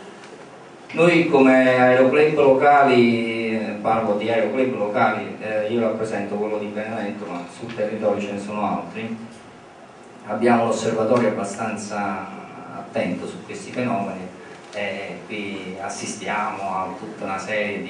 Noi come aeroclub locali, parlo di aeroclub locali, io rappresento quello di Benevento, ma sul territorio ce ne sono altri, abbiamo un osservatorio abbastanza attento su questi fenomeni e qui assistiamo a tutta una serie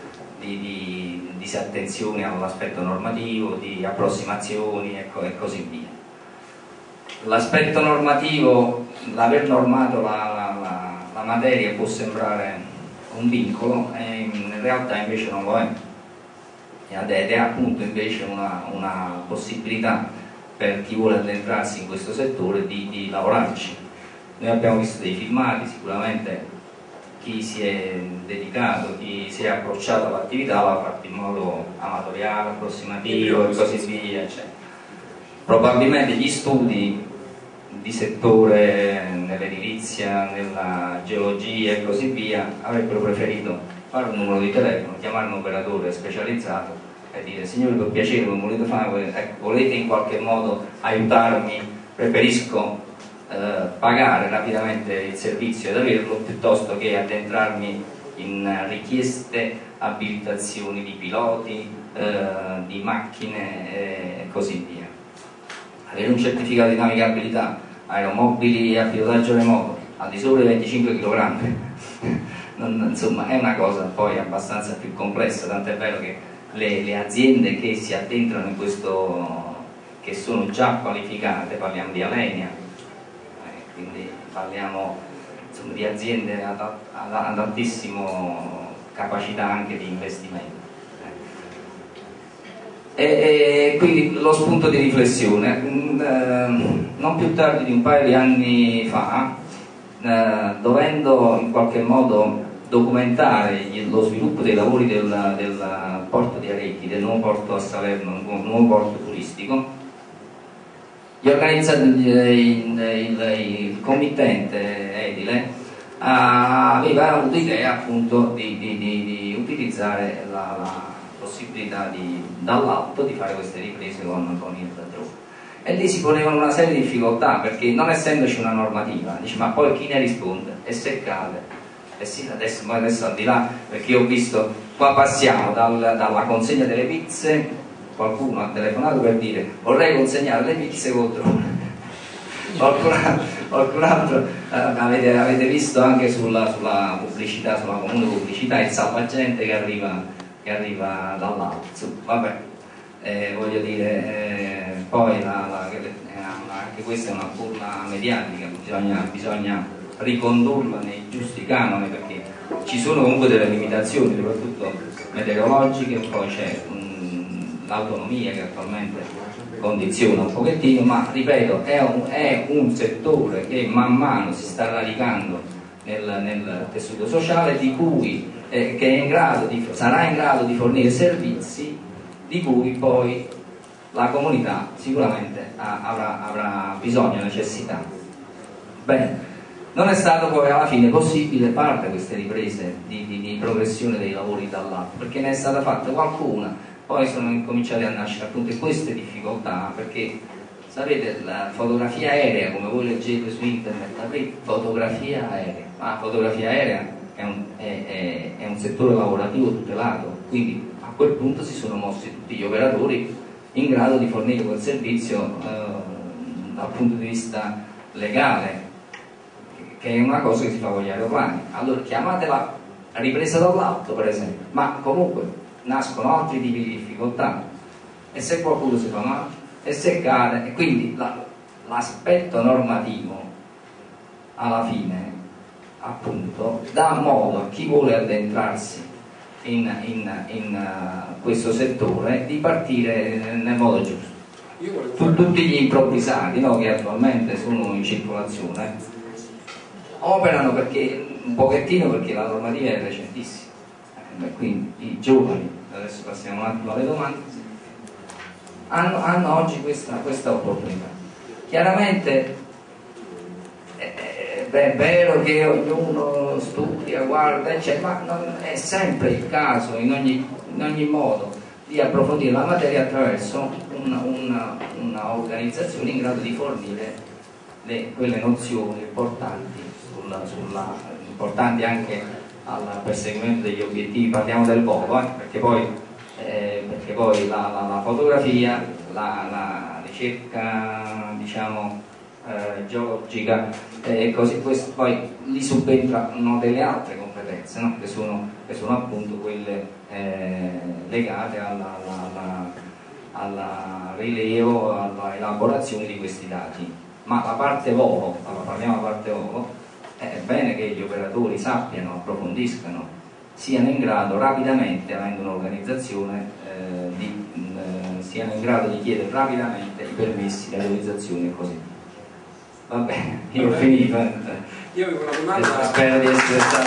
di disattenzioni all'aspetto normativo, di approssimazioni e così via. L'aspetto normativo, l'aver normato la materia può sembrare un vincolo e in realtà invece non lo è, ed è appunto invece una possibilità per chi vuole addentrarsi in questo settore di lavorarci. Noi abbiamo visto dei filmati, sicuramente chi si è dedicato, chi si è approcciato all'attività l'ha fatto in modo amatoriale, approssimativo e così via, eccetera. Probabilmente gli studi di settore nell'edilizia, nella geologia e così via avrebbero preferito fare un numero di telefono, chiamare un operatore specializzato e dire: signori, per piacere, come volete fare, ecco, volete in qualche modo aiutarmi, preferisco pagare rapidamente il servizio ed averlo piuttosto che addentrarmi in richieste, abilitazioni di piloti, di macchine e così via. Avere un certificato di navigabilità, aeromobili a pilotaggio remoto al di sopra dei 25 kg insomma è una cosa poi abbastanza più complessa, tant'è vero che le aziende che si addentrano in questo, che sono già qualificate, parliamo di Alenia, quindi parliamo insomma di aziende ad altissima capacità anche di investimento. E quindi lo spunto di riflessione, non più tardi di un paio di anni fa, dovendo in qualche modo documentare lo sviluppo dei lavori del porto di Arechi, del nuovo porto a Salerno, un nuovo porto turistico, gli organizzatori, il committente edile aveva avuto idea appunto di utilizzare la possibilità dall'alto di fare queste riprese con il drone, e lì si ponevano una serie di difficoltà, perché non essendoci una normativa, dice ma poi chi ne risponde? E se cade? E sì, adesso al di là, perché io ho visto, qua passiamo dalla consegna delle pizze, qualcuno ha telefonato per dire vorrei consegnare le pizze col drone. Qualcun altro, avete visto anche sulla pubblicità, sulla comune pubblicità, il salvagente che arriva dall'alto. Vabbè, voglio dire, poi anche questa è una forma mediatica, bisogna ricondurla nei giusti canoni, perché ci sono comunque delle limitazioni, soprattutto meteorologiche, poi c'è l'autonomia che attualmente condiziona un pochettino, ma ripeto, è un settore che man mano si sta radicando nel tessuto sociale, di cui che sarà in grado di fornire servizi di cui poi la comunità sicuramente avrà bisogno, necessità. Bene, non è stato poi alla fine possibile fare queste riprese di progressione dei lavori dall'alto, perché ne è stata fatta qualcuna, poi sono incominciate a nascere appunto queste difficoltà, perché sapete, la fotografia aerea, come voi leggete su internet, fotografia aerea, ma la fotografia aerea è un settore lavorativo tutelato, quindi a quel punto si sono mossi tutti gli operatori in grado di fornire quel servizio dal punto di vista legale, che è una cosa che si fa con gli aeroplani. Allora chiamatela ripresa dall'alto per esempio, ma comunque nascono altri tipi di difficoltà, e se qualcuno si fa male, e se cade, e quindi l'aspetto normativo alla fine appunto dà modo a chi vuole addentrarsi in questo settore di partire nel modo giusto. Tutti gli improvvisati, no, che attualmente sono in circolazione operano perché un pochettino, perché la normativa è recentissima, quindi i giovani, adesso passiamo un attimo alle domande, hanno oggi questa opportunità. Chiaramente è vero che ognuno studia, guarda, ma non è sempre il caso in ogni modo di approfondire la materia attraverso una organizzazione in grado di fornire quelle nozioni importanti importanti anche al perseguimento degli obiettivi. Parliamo del volo, perché poi la fotografia, la ricerca diciamo geologica e così, poi gli subentrano delle altre competenze, no? che sono appunto quelle legate al rilievo, alla elaborazione di questi dati. Ma la parte volo, parliamo della parte volo, è bene che gli operatori sappiano, approfondiscano, siano in grado rapidamente, avendo un'organizzazione, siano in grado di chiedere rapidamente i permessi, le autorizzazioni e così via. Va bene, io ho finito. Io avevo una domanda. Spero di essere stato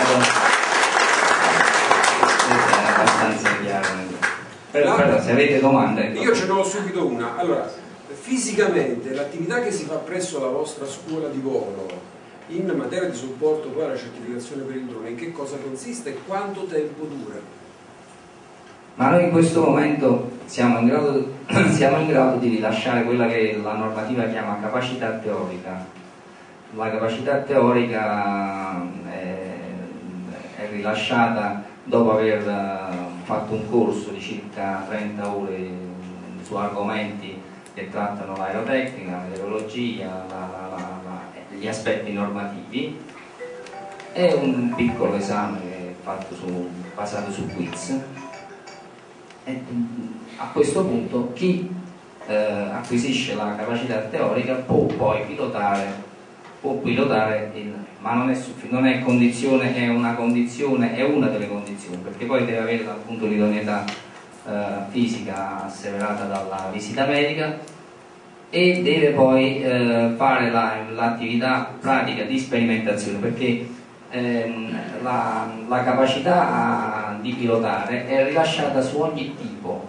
abbastanza chiaro. Però se avete domande. Io ce n'ho subito una. Allora, fisicamente l'attività che si fa presso la vostra scuola di volo in materia di supporto poi alla certificazione per il drone, in che cosa consiste e quanto tempo dura? Ma noi in questo momento siamo in grado di rilasciare quella che la normativa chiama capacità teorica. La capacità teorica è rilasciata dopo aver fatto un corso di circa 30 ore su argomenti che trattano l'aerotecnica, la meteorologia, gli aspetti normativi, e un piccolo esame fatto basato su quiz. E a questo punto chi acquisisce la capacità teorica può poi pilotare ma non è condizione, è una delle condizioni, perché poi deve avere appunto l'idoneità fisica asseverata dalla visita medica, e deve poi fare l'attività pratica di sperimentazione, perché la capacità di pilotare è rilasciata su ogni tipo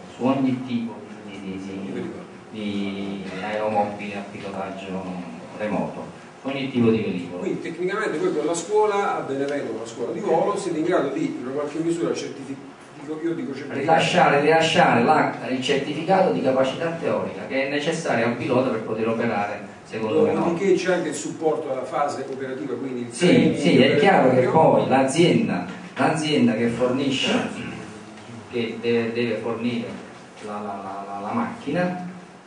di aeromobile a pilotaggio remoto, su ogni tipo di velivolo. Quindi tecnicamente voi con la scuola a Benevento, con la scuola di volo, siete in grado di, in qualche misura, rilasciare il certificato di capacità teorica che è necessario al pilota per poter operare secondo me. Dopodiché c'è anche il supporto alla fase operativa, quindi il sì, è chiaro che poi l'azienda che fornisce, che deve fornire la macchina,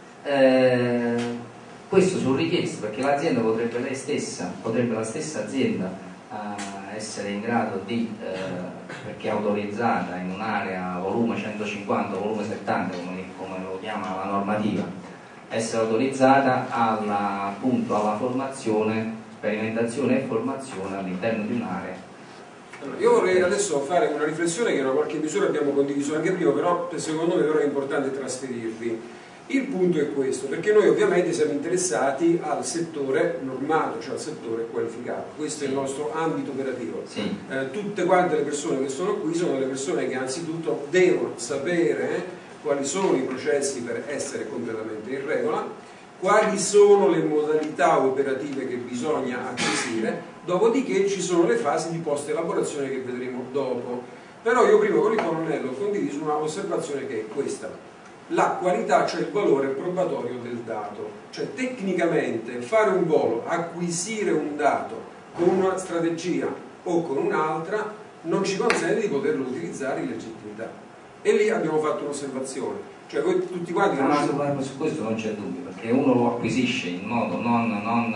questo su richiesta, perché l'azienda potrebbe la stessa azienda essere in grado di, perché è autorizzata in un'area volume 150, volume 70, come lo chiama la normativa, essere autorizzata appunto alla formazione, sperimentazione e formazione all'interno di un'area. Allora, io vorrei adesso fare una riflessione che in una qualche misura abbiamo condiviso anche prima, però secondo me però è importante trasferirvi. Il punto è questo, perché noi ovviamente siamo interessati al settore normato, cioè al settore qualificato. Questo è il nostro ambito operativo. Sì. Tutte quante le persone che sono qui sono le persone che anzitutto devono sapere quali sono i processi per essere completamente in regola, quali sono le modalità operative che bisogna acquisire, dopodiché ci sono le fasi di post-elaborazione che vedremo dopo. Però io prima con il colonnello ho condiviso una osservazione che è questa: la qualità, cioè il valore probatorio del dato. Cioè tecnicamente fare un volo, acquisire un dato con una strategia o con un'altra non ci consente di poterlo utilizzare in legittimità. E lì abbiamo fatto un'osservazione, cioè voi tutti quanti su questo non c'è dubbio, perché uno lo acquisisce in modo non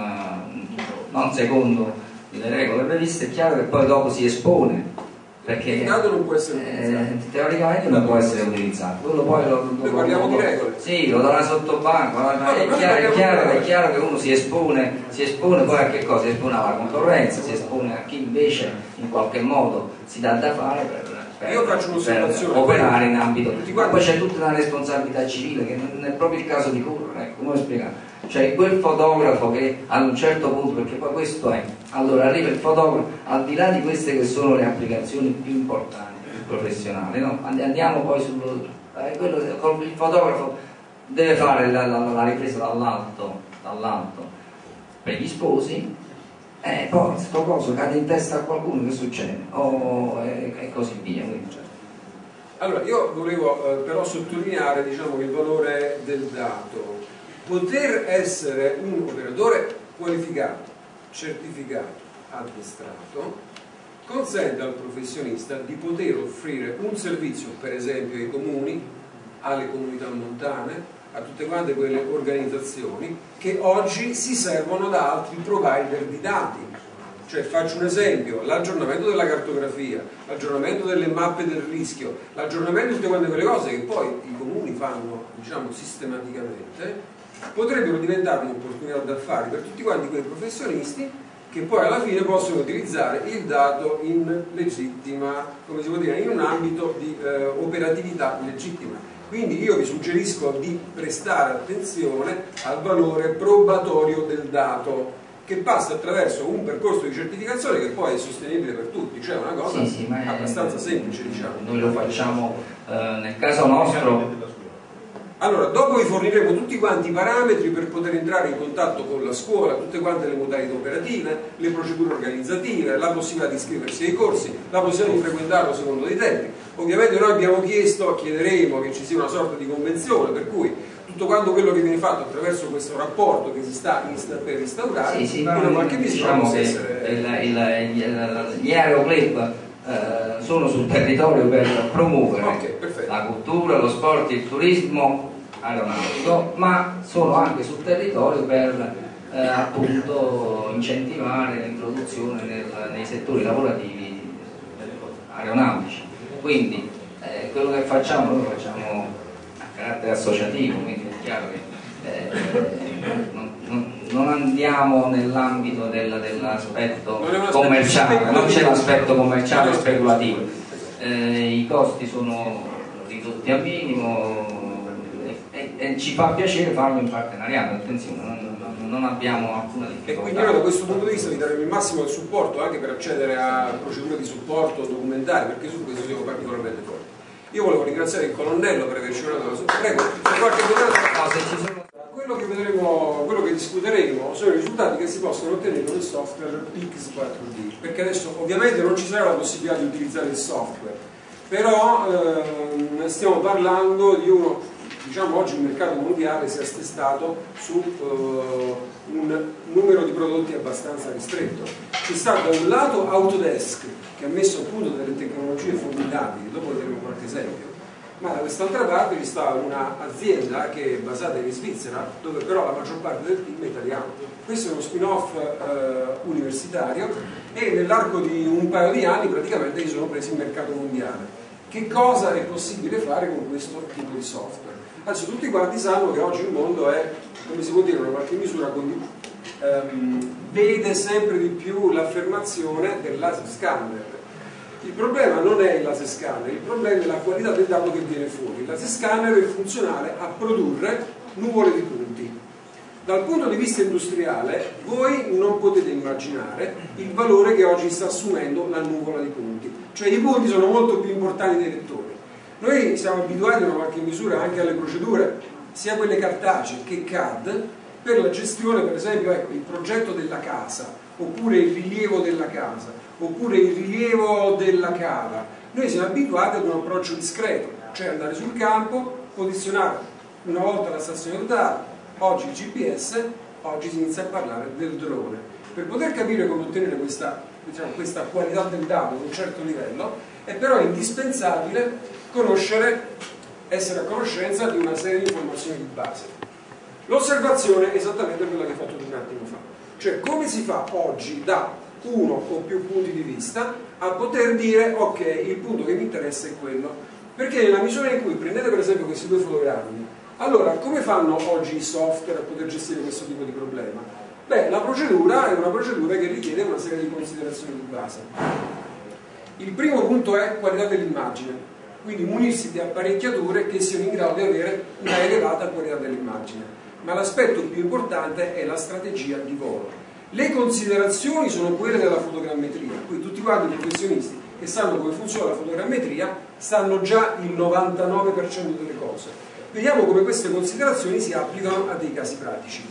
secondo le regole previste. È chiaro che poi dopo si espone, perché il dato non può essere utilizzato. Teoricamente non può essere utilizzato. Quello poi noi parliamo di regole. Sì, lo dà sotto banco. È chiaro che uno si espone poi a che cosa? Si espone alla concorrenza, si espone a chi invece in qualche modo si dà da fare per io faccio un'osservazione, operare in ambito. Poi c'è tutta una responsabilità civile che non è proprio il caso di correre, ecco, come spiegare? Cioè quel fotografo che ad un certo punto, perché poi questo è, allora arriva il fotografo, al di là di queste che sono le applicazioni più importanti, più professionali, no? Andiamo poi il fotografo deve fare la ripresa dall'alto per gli sposi, poi questo coso cade in testa a qualcuno, che succede? E così via. Allora io volevo però sottolineare, diciamo, il valore del dato. Poter essere un operatore qualificato, certificato, addestrato consente al professionista di poter offrire un servizio, per esempio ai comuni, alle comunità montane, a tutte quante quelle organizzazioni che oggi si servono da altri provider di dati. Cioè, faccio un esempio: l'aggiornamento della cartografia, l'aggiornamento delle mappe del rischio, l'aggiornamento di tutte quante quelle cose che poi i comuni fanno, diciamo, sistematicamente, potrebbero diventare un'opportunità d'affari per tutti quanti quei professionisti che poi alla fine possono utilizzare il dato in legittima, come si può dire, in un ambito di operatività legittima. Quindi io vi suggerisco di prestare attenzione al valore probatorio del dato, che passa attraverso un percorso di certificazione che poi è sostenibile per tutti, cioè una cosa abbastanza semplice, diciamo. Noi lo facciamo nel caso nostro. Allora, dopo vi forniremo tutti quanti i parametri per poter entrare in contatto con la scuola, tutte quante le modalità operative, le procedure organizzative, la possibilità di iscriversi ai corsi, la possibilità di frequentarlo secondo dei tempi. Ovviamente noi abbiamo chiederemo che ci sia una sorta di convenzione, per cui tutto quanto quello che viene fatto attraverso questo rapporto che si sta per instaurare, in qualche misura diciamo possa che essere... gli aeroclub sono sul territorio per promuovere la cultura, lo sport, il turismo aeronautico, ma sono anche sul territorio per appunto incentivare l'introduzione nei settori lavorativi aeronautici. Quindi quello che facciamo, noi lo facciamo a carattere associativo, quindi è chiaro che non andiamo nell'ambito dell'aspetto commerciale, non c'è l'aspetto commerciale e speculativo. I costi sono ridotti al minimo e ci fa piacere farlo in partenariato, attenzione, non abbiamo alcuna difficoltà. E quindi noi da questo punto di vista vi daremo il massimo del supporto anche per accedere a procedure di supporto documentari, perché su questo siamo particolarmente forti. Io volevo ringraziare il colonnello per averci dato la sua... Prego, se qualche domanda... Quello che discuteremo sono i risultati che si possono ottenere con il software PIX 4D, perché adesso ovviamente non ci sarà la possibilità di utilizzare il software, però stiamo parlando di uno, diciamo oggi il mercato mondiale si è assestato su un numero di prodotti abbastanza ristretto. C'è stato da un lato Autodesk che ha messo a punto delle tecnologie formidabili, dopo vedremo qualche esempio, ma da quest'altra parte ci sta un'azienda che è basata in Svizzera, dove però la maggior parte del team è italiano. Questo è uno spin-off universitario e nell'arco di un paio di anni praticamente si sono presi il mercato mondiale. Che cosa è possibile fare con questo tipo di software? Adesso tutti quanti sanno che oggi il mondo è, come si può dire, in una qualche misura vede sempre di più l'affermazione del laser scanner. Il problema non è il laser scanner, il problema è la qualità del dato che viene fuori. Il laser scanner è funzionale a produrre nuvole di punti. Dal punto di vista industriale voi non potete immaginare il valore che oggi sta assumendo la nuvola di punti, cioè i punti sono molto più importanti dei lettori. Noi siamo abituati in una qualche misura anche alle procedure, sia quelle cartacee che CAD, per la gestione, per esempio, ecco, il progetto della casa, oppure il rilievo della casa, oppure il rilievo della cava. Noi siamo abituati ad un approccio discreto, cioè andare sul campo, posizionare una volta la stazione totale, oggi il GPS, oggi si inizia a parlare del drone. Per poter capire come ottenere questa, diciamo, questa qualità del dato ad un certo livello è però indispensabile essere a conoscenza di una serie di informazioni di base. L'osservazione è esattamente quella che ho fatto un attimo fa, cioè come si fa oggi da uno o più punti di vista a poter dire ok, il punto che mi interessa è quello, perché nella misura in cui prendete per esempio questi due fotogrammi, allora come fanno oggi i software a poter gestire questo tipo di problema? Beh, la procedura è una procedura che richiede una serie di considerazioni di base. Il primo punto è qualità dell'immagine, quindi munirsi di apparecchiature che siano in grado di avere una elevata qualità dell'immagine. Ma l'aspetto più importante è la strategia di volo. Le considerazioni sono quelle della fotogrammetria, qui tutti quanti i professionisti che sanno come funziona la fotogrammetria sanno già il 99% delle cose. Vediamo come queste considerazioni si applicano a dei casi pratici.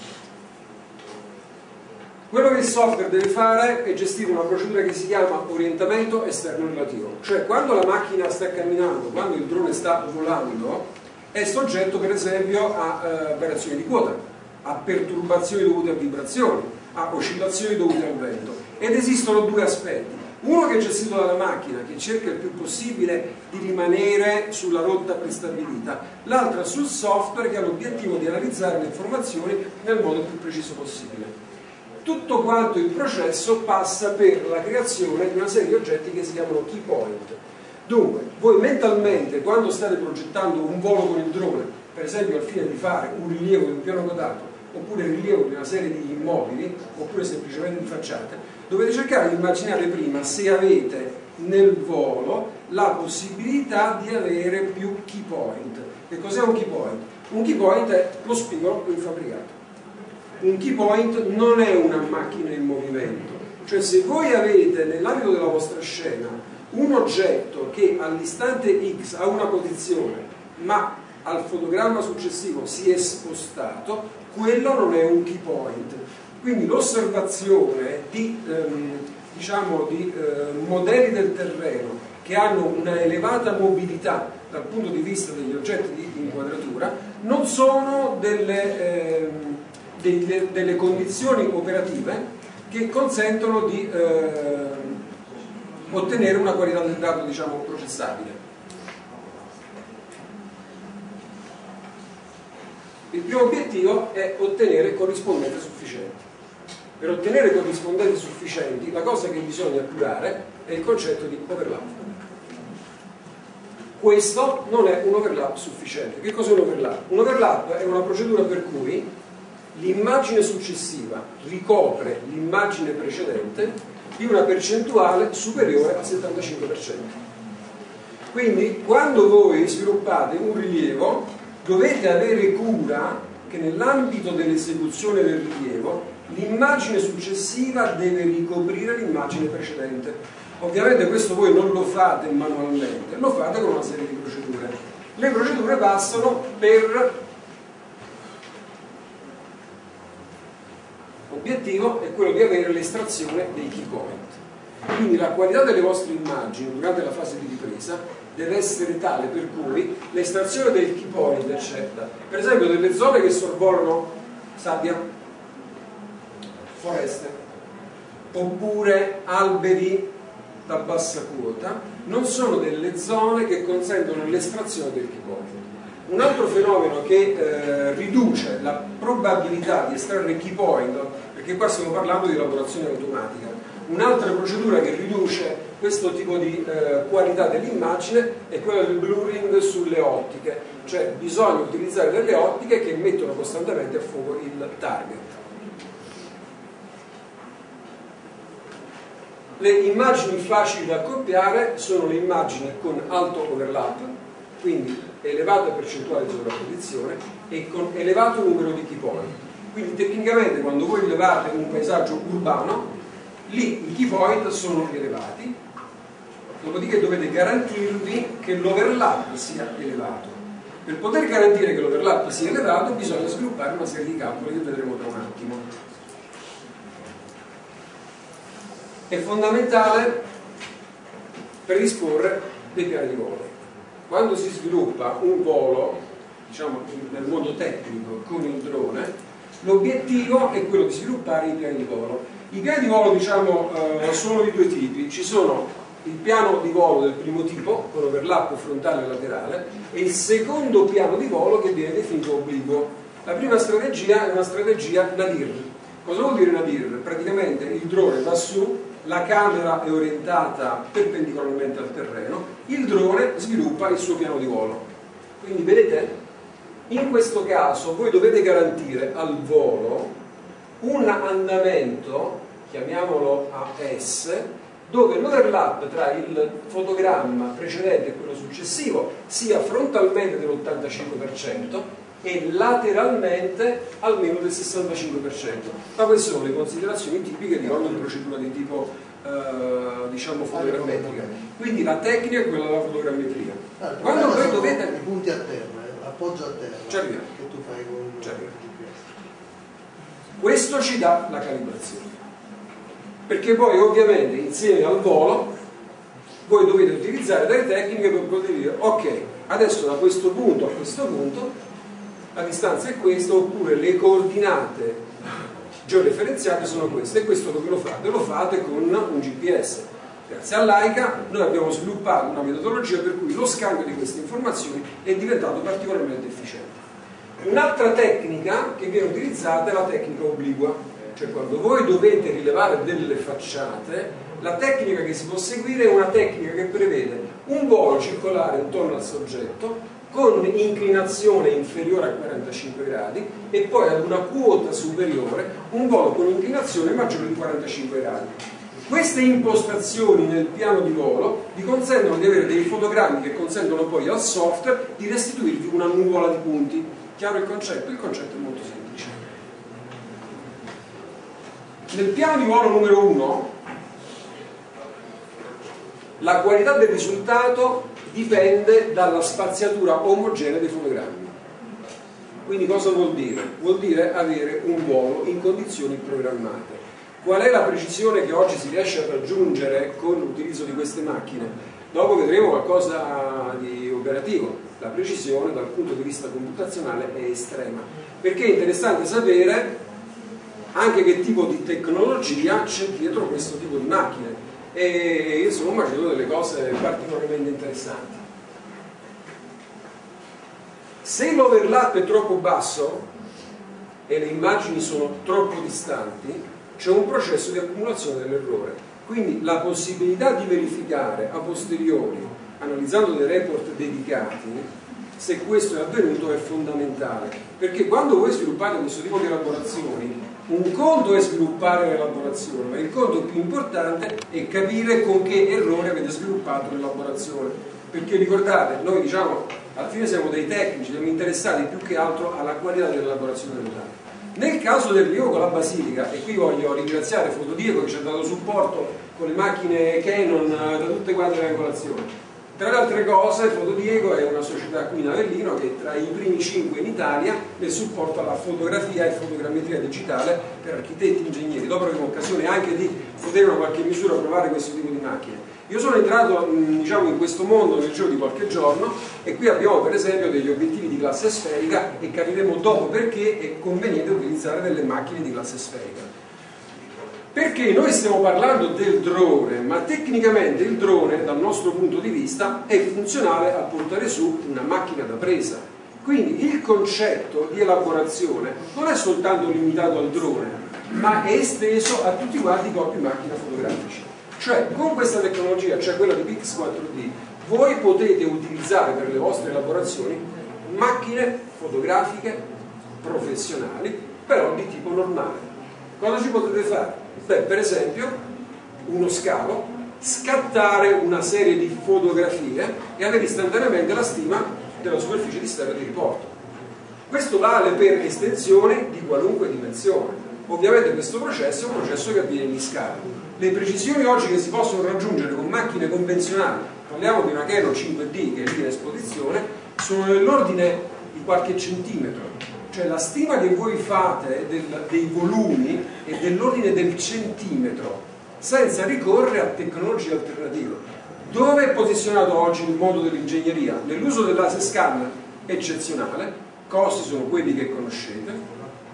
Quello che il software deve fare è gestire una procedura che si chiama orientamento esterno relativo, cioè quando la macchina sta camminando, quando il drone sta volando, è soggetto per esempio a variazioni di quota, a perturbazioni dovute a vibrazioni, a oscillazioni dovute al vento, ed esistono due aspetti: uno che è gestito dalla macchina, che cerca il più possibile di rimanere sulla rotta prestabilita, l'altra sul software, che ha l'obiettivo di analizzare le informazioni nel modo più preciso possibile. Tutto quanto il processo passa per la creazione di una serie di oggetti che si chiamano key point. Dunque, voi mentalmente, quando state progettando un volo con il drone, per esempio al fine di fare un rilievo di un piano quadrato, oppure il rilievo di una serie di immobili, oppure semplicemente di facciate, dovete cercare di immaginare prima se avete nel volo la possibilità di avere più key point. Che cos'è un key point? Un key point è lo spigolo in fabbricato. Un key point non è una macchina in movimento, cioè se voi avete nell'ambito della vostra scena un oggetto che all'istante X ha una posizione ma al fotogramma successivo si è spostato, quello non è un key point. Quindi l'osservazione di, modelli del terreno che hanno una elevata mobilità dal punto di vista degli oggetti di inquadratura non sono delle condizioni operative che consentono di ottenere una qualità del dato, diciamo, processabile. Il primo obiettivo è ottenere corrispondenze sufficienti. Per ottenere corrispondenze sufficienti la cosa che bisogna curare è il concetto di overlap. Questo non è un overlap sufficiente. Che cos'è un overlap? Un overlap è una procedura per cui l'immagine successiva ricopre l'immagine precedente di una percentuale superiore al 75%. Quindi quando voi sviluppate un rilievo dovete avere cura che nell'ambito dell'esecuzione del rilievo l'immagine successiva deve ricoprire l'immagine precedente. Ovviamente questo voi non lo fate manualmente, lo fate con una serie di procedure. Le procedure passano per l'obiettivo è quello di avere l'estrazione dei key point. Quindi la qualità delle vostre immagini durante la fase di ripresa deve essere tale per cui l'estrazione del key point è certa. Per esempio delle zone che sorvolano sabbia, foreste, oppure alberi da bassa quota, non sono delle zone che consentono l'estrazione del key point. Un altro fenomeno che riduce la probabilità di estrarre key point, perché qua stiamo parlando di elaborazione automatica, un'altra procedura che riduce questo tipo di qualità dell'immagine è quella del blurring sulle ottiche, cioè bisogna utilizzare delle ottiche che mettono costantemente a fuoco il target. Le immagini facili da accoppiare sono le immagini con alto overlap, quindi elevata percentuale di sovrapposizione e con elevato numero di key point. Quindi tecnicamente quando voi rilevate un paesaggio urbano, lì i key point sono elevati, dopodiché dovete garantirvi che l'overlap sia elevato. Per poter garantire che l'overlap sia elevato bisogna sviluppare una serie di calcoli che vedremo tra un attimo. È fondamentale predisporre dei piani di volo. Quando si sviluppa un volo, diciamo nel mondo tecnico, con il drone, l'obiettivo è quello di sviluppare i piani di volo. I piani di volo, diciamo, sono di due tipi. Ci sono il piano di volo del primo tipo, con overlap frontale e laterale, e il secondo piano di volo che viene definito obliquo. La prima strategia è una strategia nadir. Cosa vuol dire nadir? Praticamente il drone va su, la camera è orientata perpendicolarmente al terreno, il drone sviluppa il suo piano di volo. Quindi vedete, in questo caso voi dovete garantire al volo un andamento, chiamiamolo AS, dove l'overlap tra il fotogramma precedente e quello successivo sia frontalmente dell'85% e lateralmente almeno del 65%. Ma queste sono le considerazioni tipiche di ogni procedura di tipo diciamo fotogrammetrica. Quindi la tecnica è quella della fotogrammetria. Quando voi dovete i punti a terra, appoggio a terra, che tu fai con il GPS. Questo ci dà la calibrazione. Perché poi ovviamente insieme al volo voi dovete utilizzare delle tecniche per poter dire ok, adesso da questo punto a questo punto la distanza è questa, oppure le coordinate georeferenziate sono queste, e questo come lo fate? Lo fate con un GPS. Grazie a Leica noi abbiamo sviluppato una metodologia per cui lo scambio di queste informazioni è diventato particolarmente efficiente. Un'altra tecnica che viene utilizzata è la tecnica obliqua, cioè quando voi dovete rilevare delle facciate, la tecnica che si può seguire è una tecnica che prevede un volo circolare intorno al soggetto con inclinazione inferiore a 45 gradi e poi ad una quota superiore un volo con inclinazione maggiore di 45 gradi. Queste impostazioni nel piano di volo vi consentono di avere dei fotogrammi che consentono poi al software di restituirvi una nuvola di punti. Chiaro il concetto? Il concetto è molto semplice. Nel piano di volo numero 1 la qualità del risultato dipende dalla spaziatura omogenea dei fotogrammi. Quindi cosa vuol dire? Vuol dire avere un volo in condizioni programmate. Qual è la precisione che oggi si riesce a raggiungere con l'utilizzo di queste macchine? Dopo vedremo qualcosa di operativo. La precisione dal punto di vista computazionale è estrema, perché è interessante sapere anche che tipo di tecnologia c'è dietro questo tipo di macchine. E insomma ci sono delle cose particolarmente interessanti. Se l'overlap è troppo basso e le immagini sono troppo distanti, c'è un processo di accumulazione dell'errore. Quindi la possibilità di verificare a posteriori, analizzando dei report dedicati, se questo è avvenuto è fondamentale, perché quando voi sviluppate questo tipo di elaborazioni, un conto è sviluppare l'elaborazione, ma il conto più importante è capire con che errore avete sviluppato l'elaborazione. perché ricordate, noi diciamo alla fine siamo dei tecnici, siamo interessati più che altro alla qualità dell'elaborazione del dato. Nel caso del rilievo con la Basilica, e qui voglio ringraziare Fotodiego che ci ha dato supporto con le macchine Canon da tutte quante le angolazioni. Tra le altre cose, Fotodiego è una società qui in Avellino che è tra i primi 5 in Italia nel supporto alla fotografia e fotogrammetria digitale per architetti e ingegneri. Dopo avremo occasione anche di poter in qualche misura provare questo tipo di macchine. Io sono entrato diciamo, in questo mondo nel giro di qualche giorno e qui abbiamo per esempio degli obiettivi di classe sferica e capiremo dopo perché è conveniente utilizzare delle macchine di classe sferica. Perché noi stiamo parlando del drone, ma tecnicamente il drone dal nostro punto di vista è funzionale a portare su una macchina da presa. Quindi il concetto di elaborazione non è soltanto limitato al drone, ma è esteso a tutti quanti i corpi macchina fotografici. Cioè con questa tecnologia, cioè quella di Pix4D, voi potete utilizzare per le vostre elaborazioni macchine fotografiche professionali, però di tipo normale. Cosa ci potete fare? Beh, per esempio, uno scalo, scattare una serie di fotografie e avere istantaneamente la stima della superficie di stereo di riporto. Questo vale per estensioni di qualunque dimensione. Ovviamente questo processo è un processo che avviene in scala. Le precisioni oggi che si possono raggiungere con macchine convenzionali, parliamo di una Canon 5D che è lì in esposizione, sono nell'ordine di qualche centimetro, cioè la stima che voi fate dei volumi è dell'ordine del centimetro, senza ricorrere a tecnologie alternative. Dove è posizionato oggi il mondo dell'ingegneria? Nell'uso del laser scanner eccezionale, costi sono quelli che conoscete,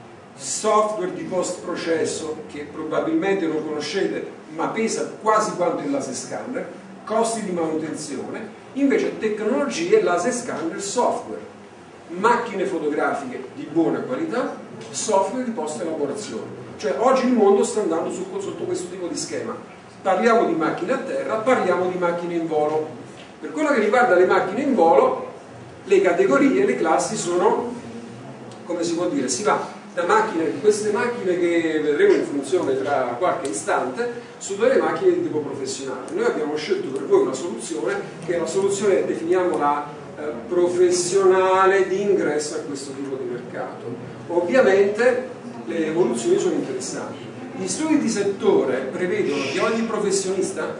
software di post processo che probabilmente non conoscete ma pesa quasi quanto il laser scanner, costi di manutenzione, invece tecnologie laser scanner software, macchine fotografiche di buona qualità, software di post elaborazione. Cioè oggi il mondo sta andando sotto questo tipo di schema. Parliamo di macchine a terra, parliamo di macchine in volo. Per quello che riguarda le macchine in volo, le categorie, le classi sono, come si può dire, si va da macchine, queste macchine che vedremo in funzione tra qualche istante, sono delle macchine di tipo professionale. Noi abbiamo scelto per voi una soluzione che è la soluzione, definiamola professionale di ingresso a questo tipo di mercato. Ovviamente le evoluzioni sono interessanti. Gli studi di settore prevedono che ogni professionista,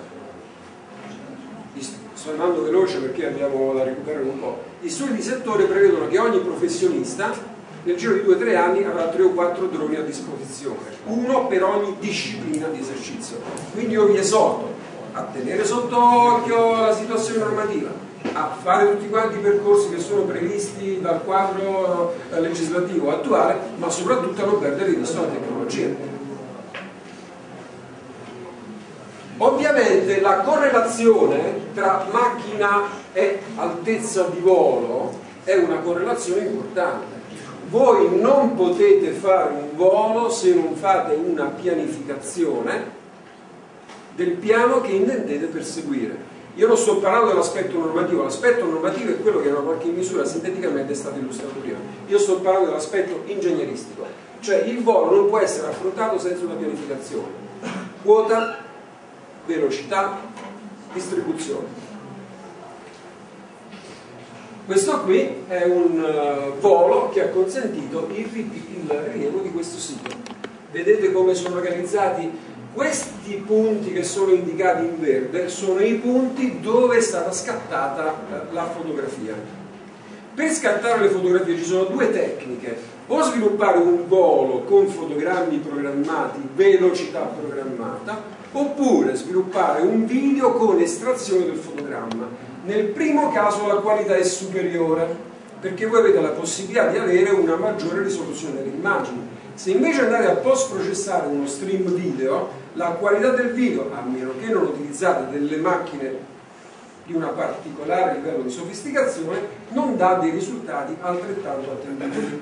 sto andando veloce perché abbiamo da recuperare un po', gli studi di settore prevedono che ogni professionista nel giro di 2 o 3 anni avrà 3 o 4 droni a disposizione, uno per ogni disciplina di esercizio. Quindi io vi esorto a tenere sott'occhio la situazione normativa, a fare tutti quanti i percorsi che sono previsti dal quadro legislativo attuale, ma soprattutto a non perdere di vista la tecnologia. Ovviamente la correlazione tra macchina e altezza di volo è una correlazione importante. Voi non potete fare un volo se non fate una pianificazione del piano che intendete perseguire. Io non sto parlando dell'aspetto normativo, l'aspetto normativo è quello che in una qualche misura sinteticamente è stato illustrato prima. Io sto parlando dell'aspetto ingegneristico, cioè il volo non può essere affrontato senza una pianificazione. Quota, velocità, distribuzione. Questo qui è un volo che ha consentito il rilievo di questo sito. Vedete come sono organizzati? Questi punti che sono indicati in verde sono i punti dove è stata scattata la fotografia. Per scattare le fotografie ci sono 2 tecniche: o sviluppare un volo con fotogrammi programmati, velocità programmata, oppure sviluppare un video con estrazione del fotogramma. Nel primo caso la qualità è superiore, perché voi avete la possibilità di avere una maggiore risoluzione delle immagini. Se invece andate a post processare uno stream video, la qualità del video, a meno che non utilizzate delle macchine di un particolare livello di sofisticazione, non dà dei risultati altrettanto attendibili.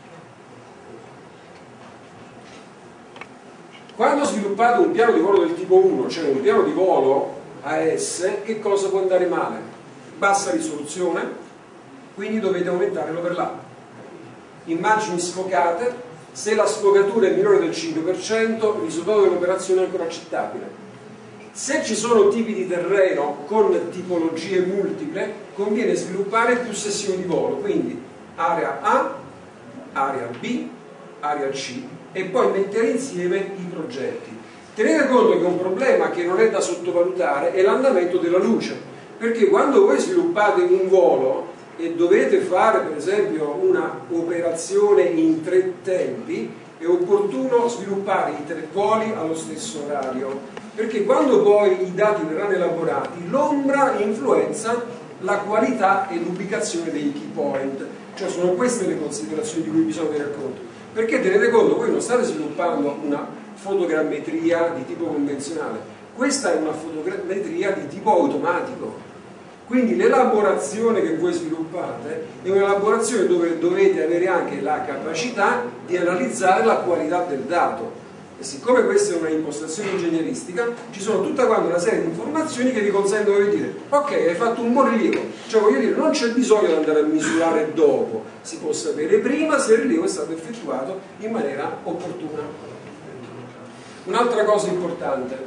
Quando sviluppate un piano di volo del tipo 1, cioè un piano di volo AS, che cosa può andare male? Bassa risoluzione, quindi dovete aumentare l'overlap. Immagini sfocate, se la sfocatura è minore del 5%, il risultato dell'operazione è ancora accettabile. Se ci sono tipi di terreno con tipologie multiple, conviene sviluppare più sessioni di volo, quindi area A, area B, area C, e poi mettere insieme i progetti. Tenete conto che un problema che non è da sottovalutare è l'andamento della luce, perché quando voi sviluppate un volo e dovete fare per esempio una operazione in 3 tempi, è opportuno sviluppare i 3 voli allo stesso orario, perché quando poi i dati verranno elaborati l'ombra influenza la qualità e l'ubicazione dei key point, cioè sono queste le considerazioni di cui bisogna tener conto, perché tenete conto, voi non state sviluppando una fotogrammetria di tipo convenzionale, questa è una fotogrammetria di tipo automatico. Quindi l'elaborazione che voi sviluppate è un'elaborazione dove dovete avere anche la capacità di analizzare la qualità del dato. E siccome questa è una impostazione ingegneristica, ci sono tutta quanta una serie di informazioni che vi consentono di dire ok, hai fatto un buon rilievo, cioè voglio dire, non c'è bisogno di andare a misurare dopo, si può sapere prima se il rilievo è stato effettuato in maniera opportuna. Un'altra cosa importante,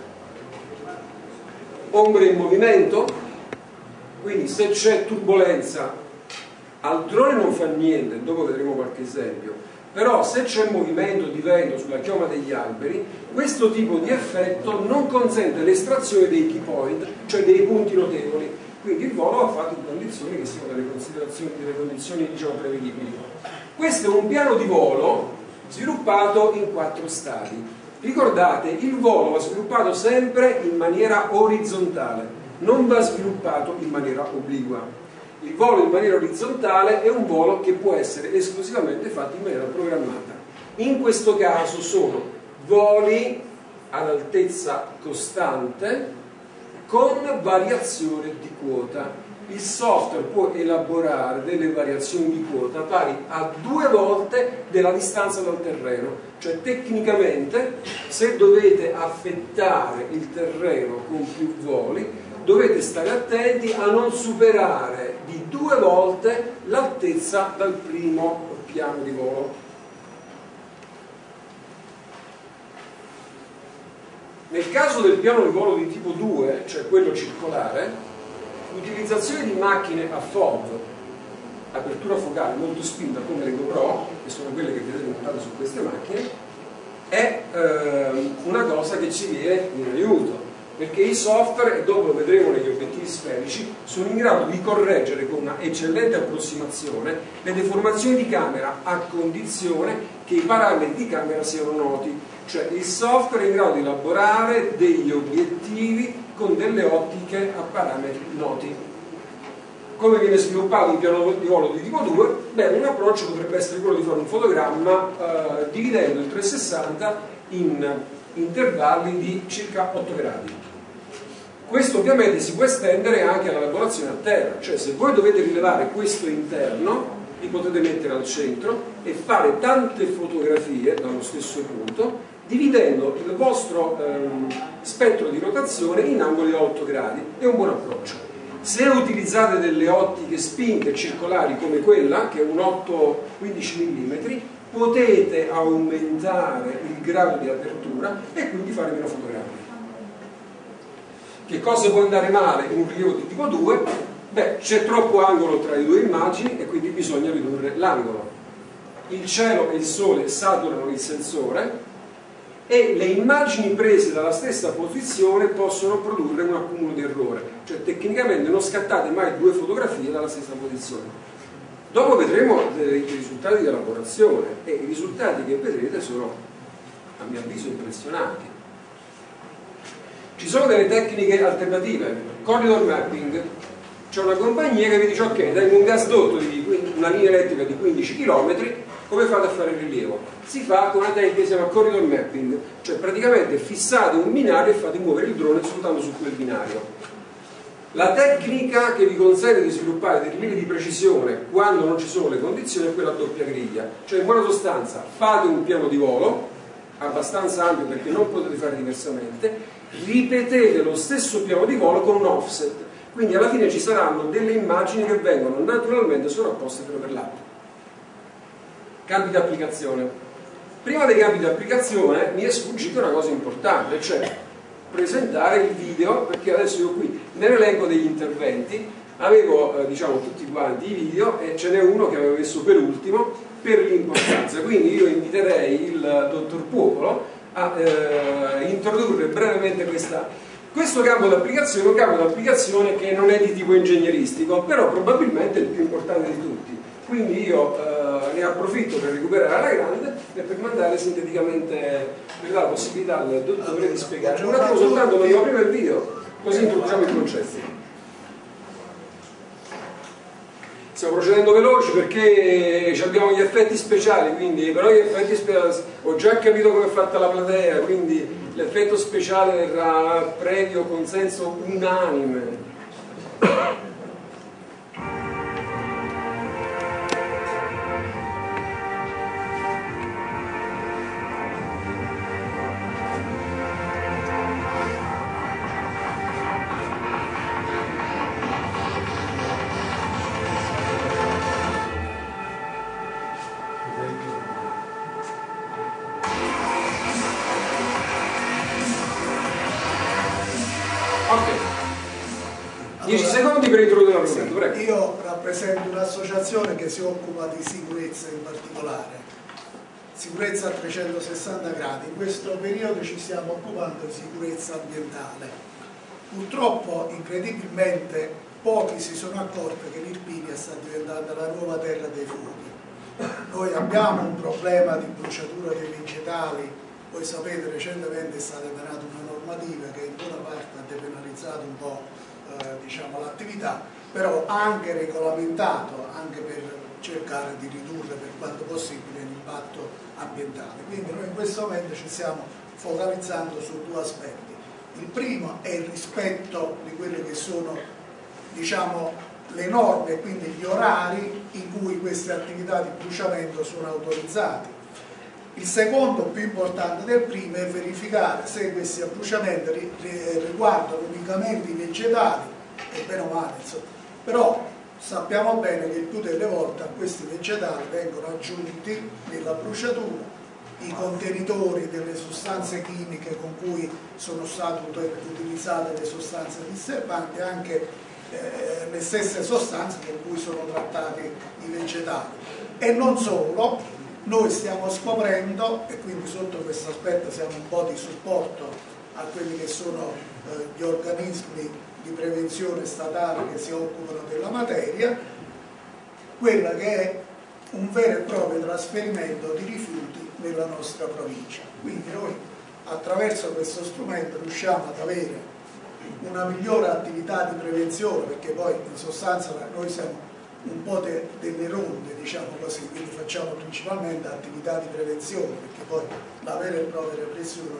ombre in movimento. Quindi se c'è turbolenza al drone non fa niente, dopo vedremo qualche esempio, però se c'è movimento di vento sulla chioma degli alberi, questo tipo di effetto non consente l'estrazione dei key point, cioè dei punti notevoli, quindi il volo va fatto in condizioni che siano delle condizioni diciamo prevedibili. Questo è un piano di volo sviluppato in 4 stadi. Ricordate, il volo va sviluppato sempre in maniera orizzontale, non va sviluppato in maniera obliqua. Il volo in maniera orizzontale è un volo che può essere esclusivamente fatto in maniera programmata. In questo caso sono voli ad altezza costante con variazione di quota. Il software può elaborare delle variazioni di quota pari a 2 volte della distanza dal terreno, cioè tecnicamente se dovete affettare il terreno con più voli dovete stare attenti a non superare di 2 volte l'altezza dal primo piano di volo. Nel caso del piano di volo di tipo 2, cioè quello circolare, l'utilizzazione di macchine a FOV, apertura focale molto spinta come le GoPro, che sono quelle che vedete montate su queste macchine, è una cosa che ci viene in aiuto, perché i software, e dopo lo vedremo negli obiettivi sferici, sono in grado di correggere con una eccellente approssimazione le deformazioni di camera a condizione che i parametri di camera siano noti, cioè il software è in grado di elaborare degli obiettivi con delle ottiche a parametri noti. Come viene sviluppato un piano di volo di tipo 2? Beh, un approccio potrebbe essere quello di fare un fotogramma dividendo il 360 in intervalli di circa 8 gradi. Questo ovviamente si può estendere anche all'elaborazione a terra, cioè se voi dovete rilevare questo interno, li potete mettere al centro e fare tante fotografie dallo stesso punto, dividendo il vostro spettro di rotazione in angoli da 8 gradi. È un buon approccio. Se utilizzate delle ottiche spinte circolari come quella, che è un 8-15 mm, potete aumentare il grado di apertura e quindi fare meno fotogrammi. Che cosa può andare male in un rilievo di tipo 2? Beh, c'è troppo angolo tra le 2 immagini e quindi bisogna ridurre l'angolo. Il cielo e il sole saturano il sensore e le immagini prese dalla stessa posizione possono produrre un accumulo di errore, cioè tecnicamente non scattate mai 2 fotografie dalla stessa posizione. Dopo vedremo i risultati di elaborazione e i risultati che vedrete sono, a mio avviso, impressionanti. Ci sono delle tecniche alternative, corridor mapping. C'è una compagnia che vi dice ok, dai un gasdotto di una linea elettrica di 15 km, come fate a fare il rilievo? Si fa con una tecnica che si chiama corridor mapping, cioè praticamente fissate un binario e fate muovere il drone soltanto su quel binario. La tecnica che vi consente di sviluppare dei rilievi di precisione quando non ci sono le condizioni è quella a doppia griglia, cioè in buona sostanza fate un piano di volo abbastanza ampio perché non potete fare diversamente, ripetete lo stesso piano di volo con un offset, quindi alla fine ci saranno delle immagini che vengono naturalmente sovrapposte per l'altro. Campi di applicazione. Prima dei campi di applicazione mi è sfuggita una cosa importante, cioè presentare il video, perché adesso io qui nell'elenco degli interventi avevo diciamo tutti quanti i video e ce n'è uno che avevo messo per ultimo per l'importanza, quindi io inviterei il dottor Popolo a introdurre brevemente questo campo d'applicazione, un campo d'applicazione che non è di tipo ingegneristico, però probabilmente è il più importante di tutti. Quindi io ne approfitto per recuperare alla grande e per mandare sinteticamente, per dare la possibilità al dottore di spiegare. Un attimo soltanto, voglio prima il video, così introduciamo i concetti. Stiamo procedendo veloci perché abbiamo gli effetti speciali, quindi, però gli effetti speciali, ho già capito come è fatta la platea, quindi l'effetto speciale verrà previo consenso unanime. Per introdurre l'argomento, prego. Io rappresento un'associazione che si occupa di sicurezza in particolare, sicurezza a 360 gradi. In questo periodo ci stiamo occupando di sicurezza ambientale. Purtroppo, incredibilmente, pochi si sono accorti che l'Irpinia sta diventando la nuova terra dei fuochi. Noi abbiamo un problema di bruciatura dei vegetali. Voi sapete, recentemente è stata emanata una normativa che in buona parte ha depenalizzato un po' diciamo, l'attività, però anche regolamentato, anche per cercare di ridurre per quanto possibile l'impatto ambientale. Quindi noi in questo momento ci stiamo focalizzando su due aspetti. Il primo è il rispetto di quelle che sono, diciamo, le norme e quindi gli orari in cui queste attività di bruciamento sono autorizzate. Il secondo, più importante del primo, è verificare se questi bruciamenti riguardano unicamente i vegetali, e bene o male, insomma. Però sappiamo bene che il più delle volte a questi vegetali vengono aggiunti nella bruciatura i contenitori delle sostanze chimiche con cui sono state utilizzate le sostanze disturbanti, anche le stesse sostanze con cui sono trattati i vegetali. E non solo. Noi stiamo scoprendo, e quindi sotto questo aspetto siamo un po' di supporto a quelli che sono gli organismi di prevenzione statale che si occupano della materia, quella che è un vero e proprio trasferimento di rifiuti nella nostra provincia. Quindi noi attraverso questo strumento riusciamo ad avere una migliore attività di prevenzione, perché poi in sostanza noi siamo un po' delle ronde, diciamo così, quindi facciamo principalmente attività di prevenzione, perché poi la vera e propria repressione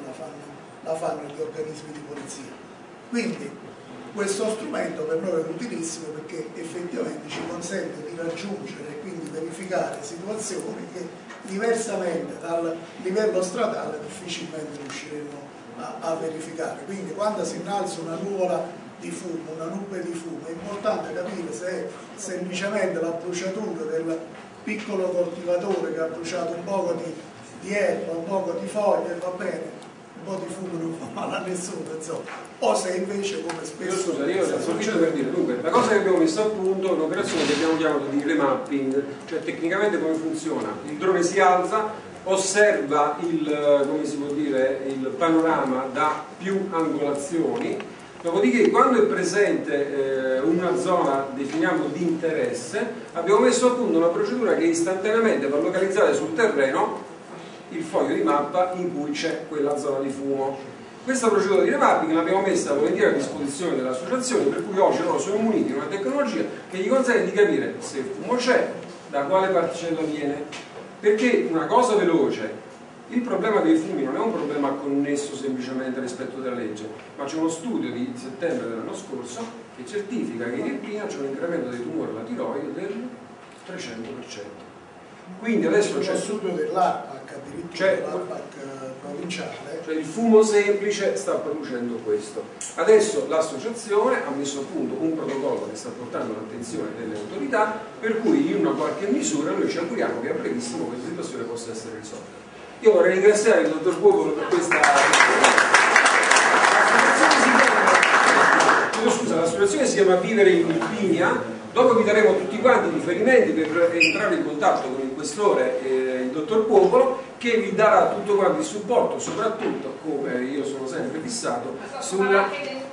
la fanno gli organismi di polizia. Quindi questo strumento per noi è utilissimo perché effettivamente ci consente di raggiungere e quindi verificare situazioni che diversamente dal livello stradale difficilmente riusciremo a verificare. Quindi quando si innalza una nuvola di fumo, una nube di fumo, è importante capire se è semplicemente la bruciatura del piccolo coltivatore che ha bruciato un poco di erba, un poco di foglie, va bene, un po' di fumo non fa male a nessuno, insomma, o se invece come spesso... Scusa, io approfitto per dire, dunque, la cosa che abbiamo messo a punto è un'operazione che abbiamo chiamato di remapping, cioè tecnicamente come funziona? Il drone si alza, osserva il, come si può dire, il panorama da più angolazioni. Dopodiché quando è presente una zona, definiamo di interesse, abbiamo messo a punto una procedura che istantaneamente va a localizzare sul terreno il foglio di mappa in cui c'è quella zona di fumo. Questa procedura di remapping l'abbiamo messa volentieri a disposizione delle associazioni, per cui oggi loro sono muniti di una tecnologia che gli consente di capire se il fumo c'è, da quale particella viene, perché una cosa veloce. Il problema dei fumi non è un problema connesso semplicemente al rispetto della legge, ma c'è uno studio di settembre dell'anno scorso che certifica che in Irpinia c'è un incremento dei tumori alla tiroide del 300%. Quindi adesso c'è uno studio dell'ARPAC, addirittura dell'ARPAC provinciale. Cioè il fumo semplice sta producendo questo. Adesso l'associazione ha messo a punto un protocollo che sta portando l'attenzione delle autorità, per cui in una qualche misura noi ci auguriamo che a brevissimo questa situazione possa essere risolta. Io vorrei ringraziare il dottor Popolo per questa l'associazione si chiama Vivere in Irpinia. Dopo vi daremo tutti quanti i riferimenti per entrare in contatto con il questore il dottor Popolo, che vi darà tutto quanto il supporto, soprattutto, come io sono sempre fissato, sulla...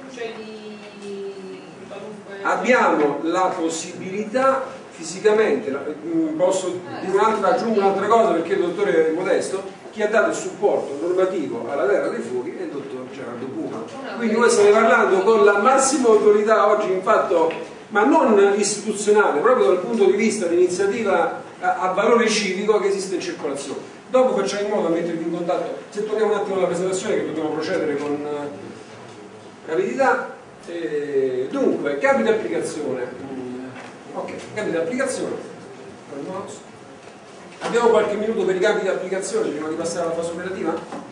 Abbiamo la possibilità fisicamente, posso dire aggiungo un'altra cosa perché il dottore Modesto, chi ha dato il supporto normativo alla Terra dei Fuochi è il dottor Gerardo Puma. Quindi voi state parlando con la massima autorità oggi in fatto, ma non istituzionale, proprio dal punto di vista di iniziativa a valore civico che esiste in circolazione. Dopo facciamo in modo a mettervi in contatto, se torniamo un attimo alla presentazione che dobbiamo procedere con rapidità. Dunque, capi di applicazione. Ok, capi di applicazione. Abbiamo qualche minuto per i capi di applicazione prima di passare alla fase operativa?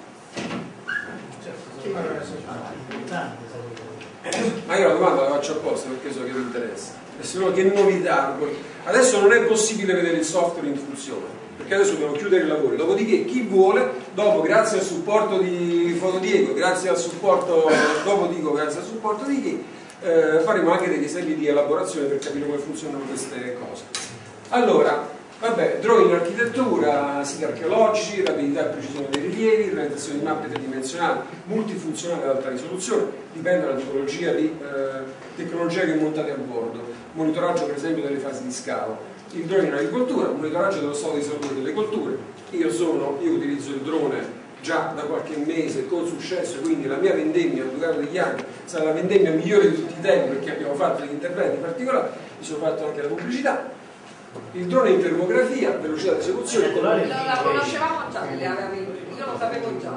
Ma io la domanda la faccio apposta perché so che vi interessa. E se no che novità. Adesso non è possibile vedere il software in funzione, perché adesso dobbiamo chiudere i lavori. Dopodiché chi vuole, dopo grazie al supporto di Fotodiego, grazie al supporto, dopo dico grazie al supporto di chi, faremo anche degli esempi di elaborazione per capire come funzionano queste cose. Allora, vabbè, drawing in architettura, siti archeologici, rapidità e precisione dei rilievi, realizzazione di mappe tridimensionali, multifunzionali ad alta risoluzione, dipende dalla tipologia di tecnologia che montate a bordo, monitoraggio per esempio delle fasi di scavo, il drone in agricoltura, monitoraggio dello stato di salute delle colture. Io utilizzo il drone già da qualche mese con successo, quindi la mia vendemmia al Ducato degli Anni sarà la vendemmia migliore di tutti i tempi perché abbiamo fatto degli interventi particolari, mi sono fatto anche la pubblicità. Il drone in termografia, velocità di esecuzione. La conoscevamo già, io lo sapevo già.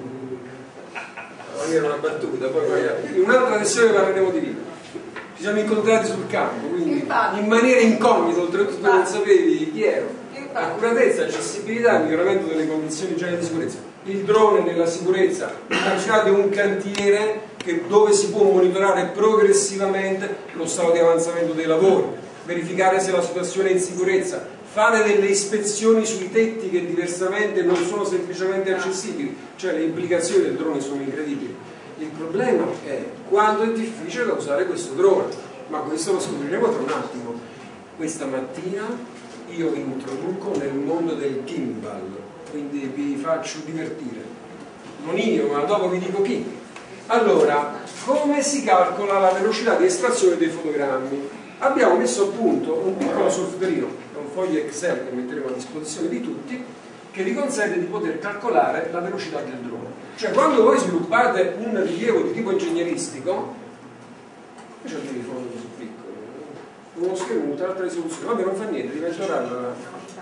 Era una battuta, poi in un'altra lezione parleremo di vita. Ci siamo incontrati sul campo, quindi in maniera incognita, oltretutto non sapevi chi ero. Accuratezza, accessibilità, miglioramento delle condizioni generali di sicurezza. Il drone nella sicurezza, immaginate un cantiere dove si può monitorare progressivamente lo stato di avanzamento dei lavori, verificare se la situazione è in sicurezza, fare delle ispezioni sui tetti che diversamente non sono semplicemente accessibili, cioè le implicazioni del drone sono incredibili. Il problema è quanto è difficile da usare questo drone, ma questo lo scopriremo tra un attimo. Questa mattina io vi introduco nel mondo del gimbal, quindi vi faccio divertire, non io, ma dopo vi dico chi. Allora, come si calcola la velocità di estrazione dei fotogrammi? Abbiamo messo a punto un piccolo softwareino, un foglio Excel che metteremo a disposizione di tutti, che vi consente di poter calcolare la velocità del drone. Cioè, quando voi sviluppate un rilievo di tipo ingegneristico, c'è il telefono così piccolo, uno schermo di alta risoluzione, vabbè, non fa niente, diventa orario.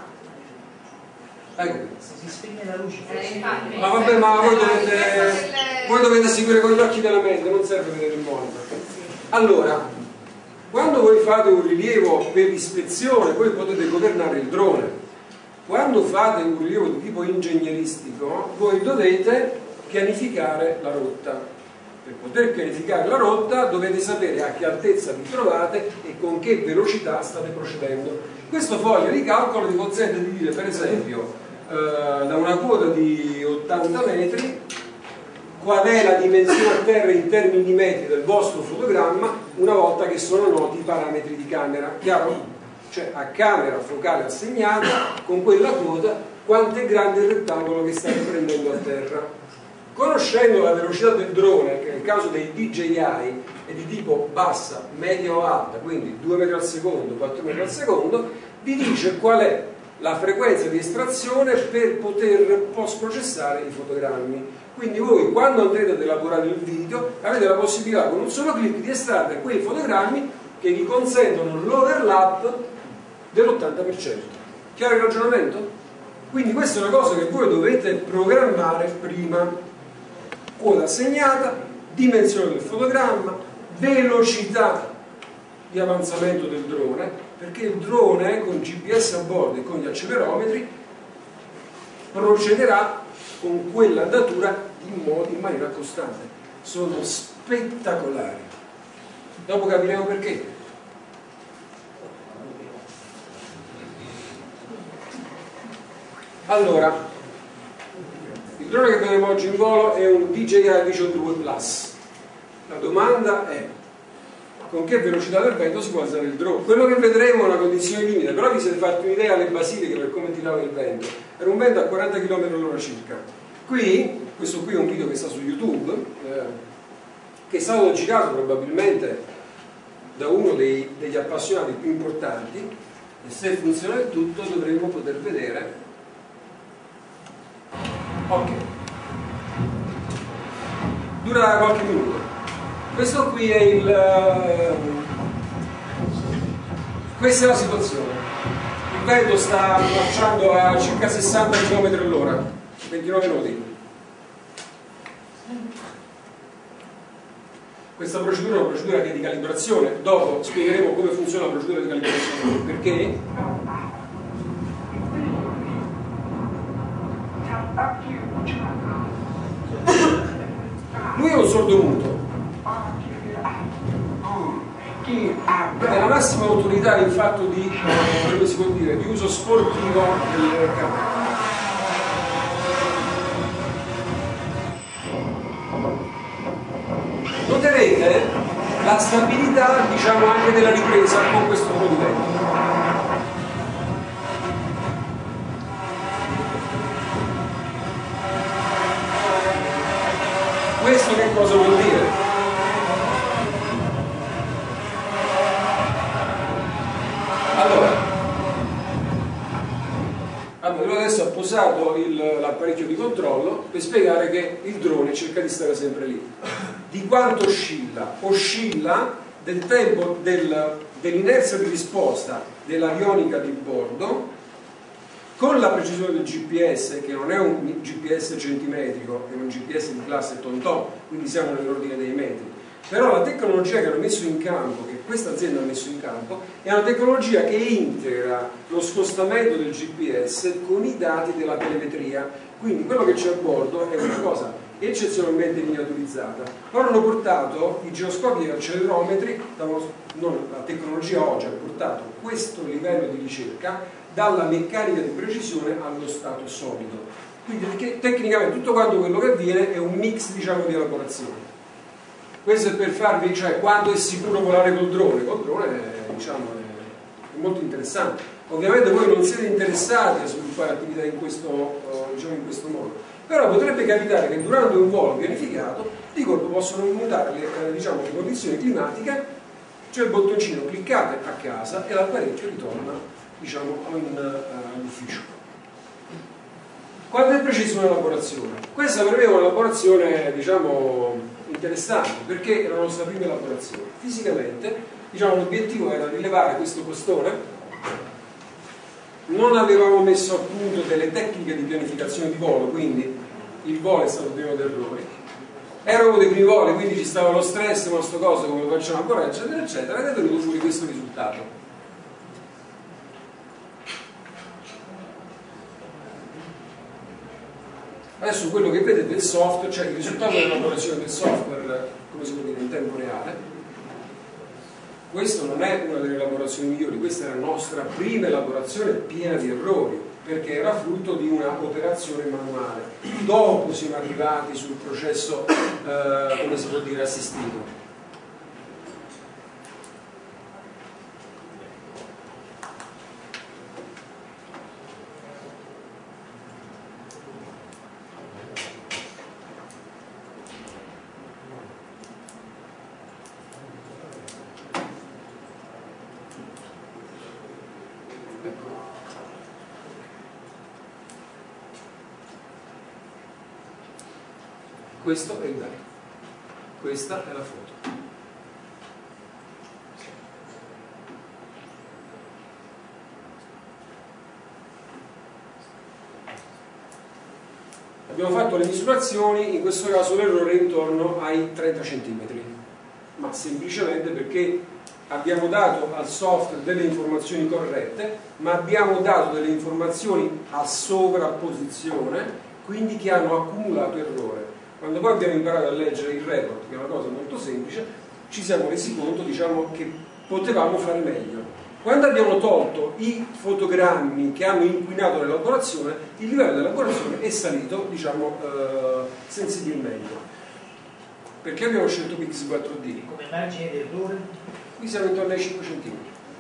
Ecco. Si spegne la luce. Ma vabbè, ma voi dovete seguire con gli occhi della mente, non serve vedere il monitor. Allora, quando voi fate un rilievo per ispezione, voi potete governare il drone. Quando fate un rilievo di tipo ingegneristico, voi dovete pianificare la rotta. Per poter pianificare la rotta dovete sapere a che altezza vi trovate e con che velocità state procedendo. Questo foglio di calcolo vi consente di dire, per esempio, da una quota di 80 metri, qual è la dimensione a terra in termini di metri del vostro fotogramma una volta che sono noti i parametri di camera. Chiaro? Cioè a camera focale assegnata con quella quota quanto è grande il rettangolo che state prendendo a terra. Conoscendo la velocità del drone, che nel caso dei DJI è di tipo bassa, media o alta, quindi 2 metri al secondo, 4 metri al secondo, vi dice qual è la frequenza di estrazione per poter post-processare i fotogrammi. Quindi voi quando andrete ad elaborare il video avete la possibilità con un solo clic di estrarre quei fotogrammi che vi consentono l'overlap dell'80%. Chiaro il ragionamento? Quindi questa è una cosa che voi dovete programmare prima. Quota assegnata, dimensione del fotogramma, velocità di avanzamento del drone, perché il drone con GPS a bordo e con gli accelerometri procederà con quell'andatura in maniera costante. Sono spettacolari. Dopo capiremo perché. Allora, il drone che vedremo oggi in volo è un DJI Vision 2 Plus. La domanda è: con che velocità del vento si può alzare il drone. Quello che vedremo è una condizione limite, però vi siete fatti un'idea alle basiliche per come tirava il vento. Era un vento a 40 km/h circa. Qui, questo qui è un video che sta su YouTube, che è stato girato probabilmente da uno degli appassionati più importanti, e se funziona il tutto dovremmo poter vedere. Ok, dura qualche minuto. Questo qui è questa è la situazione. Il vento sta marciando a circa 60 km/h, 29 nodi. Questa procedura è una procedura che è di calibrazione, dopo spiegheremo come funziona la procedura di calibrazione, perché lui è un sordomuto, è la massima autorità in fatto di, come si può dire, di uso sportivo del campo. Noterete la stabilità, diciamo, anche della ripresa con questo tipo di vento. Questo che cosa vuol dire? Allora, lui adesso ha posato l'apparecchio di controllo per spiegare che il drone cerca di stare sempre lì. Di quanto oscilla? Oscilla del tempo dell'inerzia di risposta dell'avionica di bordo con la precisione del GPS, che non è un GPS centimetrico, è un GPS di classe TomTom, quindi siamo nell'ordine dei metri. Però la tecnologia che hanno messo in campo, che questa azienda ha messo in campo, è una tecnologia che integra lo scostamento del GPS con i dati della telemetria. Quindi quello che c'è a bordo è una cosa eccezionalmente miniaturizzata. Loro hanno portato i giroscopi e gli accelerometri, la tecnologia oggi ha portato questo livello di ricerca dalla meccanica di precisione allo stato solido. Quindi tecnicamente tutto quanto quello che avviene è un mix, diciamo, di elaborazione. Questo è per farvi, cioè, quando è sicuro volare col drone. Col drone, diciamo, è molto interessante. Ovviamente voi non siete interessati a sviluppare attività in questo, diciamo, in questo modo, però potrebbe capitare che durante un volo pianificato di colpo possono mutare diciamo, le condizioni climatiche, c'è il bottoncino, cliccate a casa e l'apparecchio ritorna, diciamo, all'ufficio. Quanto è precisa un'elaborazione? Questa per me è un'elaborazione, diciamo, interessante, perché era la nostra prima elaborazione. Fisicamente, diciamo, l'obiettivo era rilevare questo costone. Non avevamo messo a punto delle tecniche di pianificazione di volo, quindi il volo è stato pieno di errori. Era uno dei primi voli, quindi ci stava lo stress, ma sto coso, come lo facciamo ancora, eccetera, eccetera, ed è venuto fuori questo risultato. Adesso quello che vedete è il software, cioè il risultato dell'elaborazione del software, come si può dire, in tempo reale. Questo non è una delle elaborazioni migliori, questa è la nostra prima elaborazione piena di errori, perché era frutto di una operazione manuale. Dopo siamo arrivati sul processo, come si può dire, assistito. Questo è il dato, questa è la foto. Abbiamo fatto le misurazioni, in questo caso l'errore è intorno ai 30 cm, ma semplicemente perché abbiamo dato al software delle informazioni corrette, ma abbiamo dato delle informazioni a sovrapposizione, quindi che hanno accumulato errore. Quando poi abbiamo imparato a leggere il report, che è una cosa molto semplice, ci siamo resi conto, diciamo, che potevamo fare meglio. Quando abbiamo tolto i fotogrammi che hanno inquinato l'elaborazione, il livello dell'elaborazione è salito, diciamo, sensibilmente. Perché abbiamo scelto Pix4D? Come margine di errore? Qui siamo intorno ai 5 cm.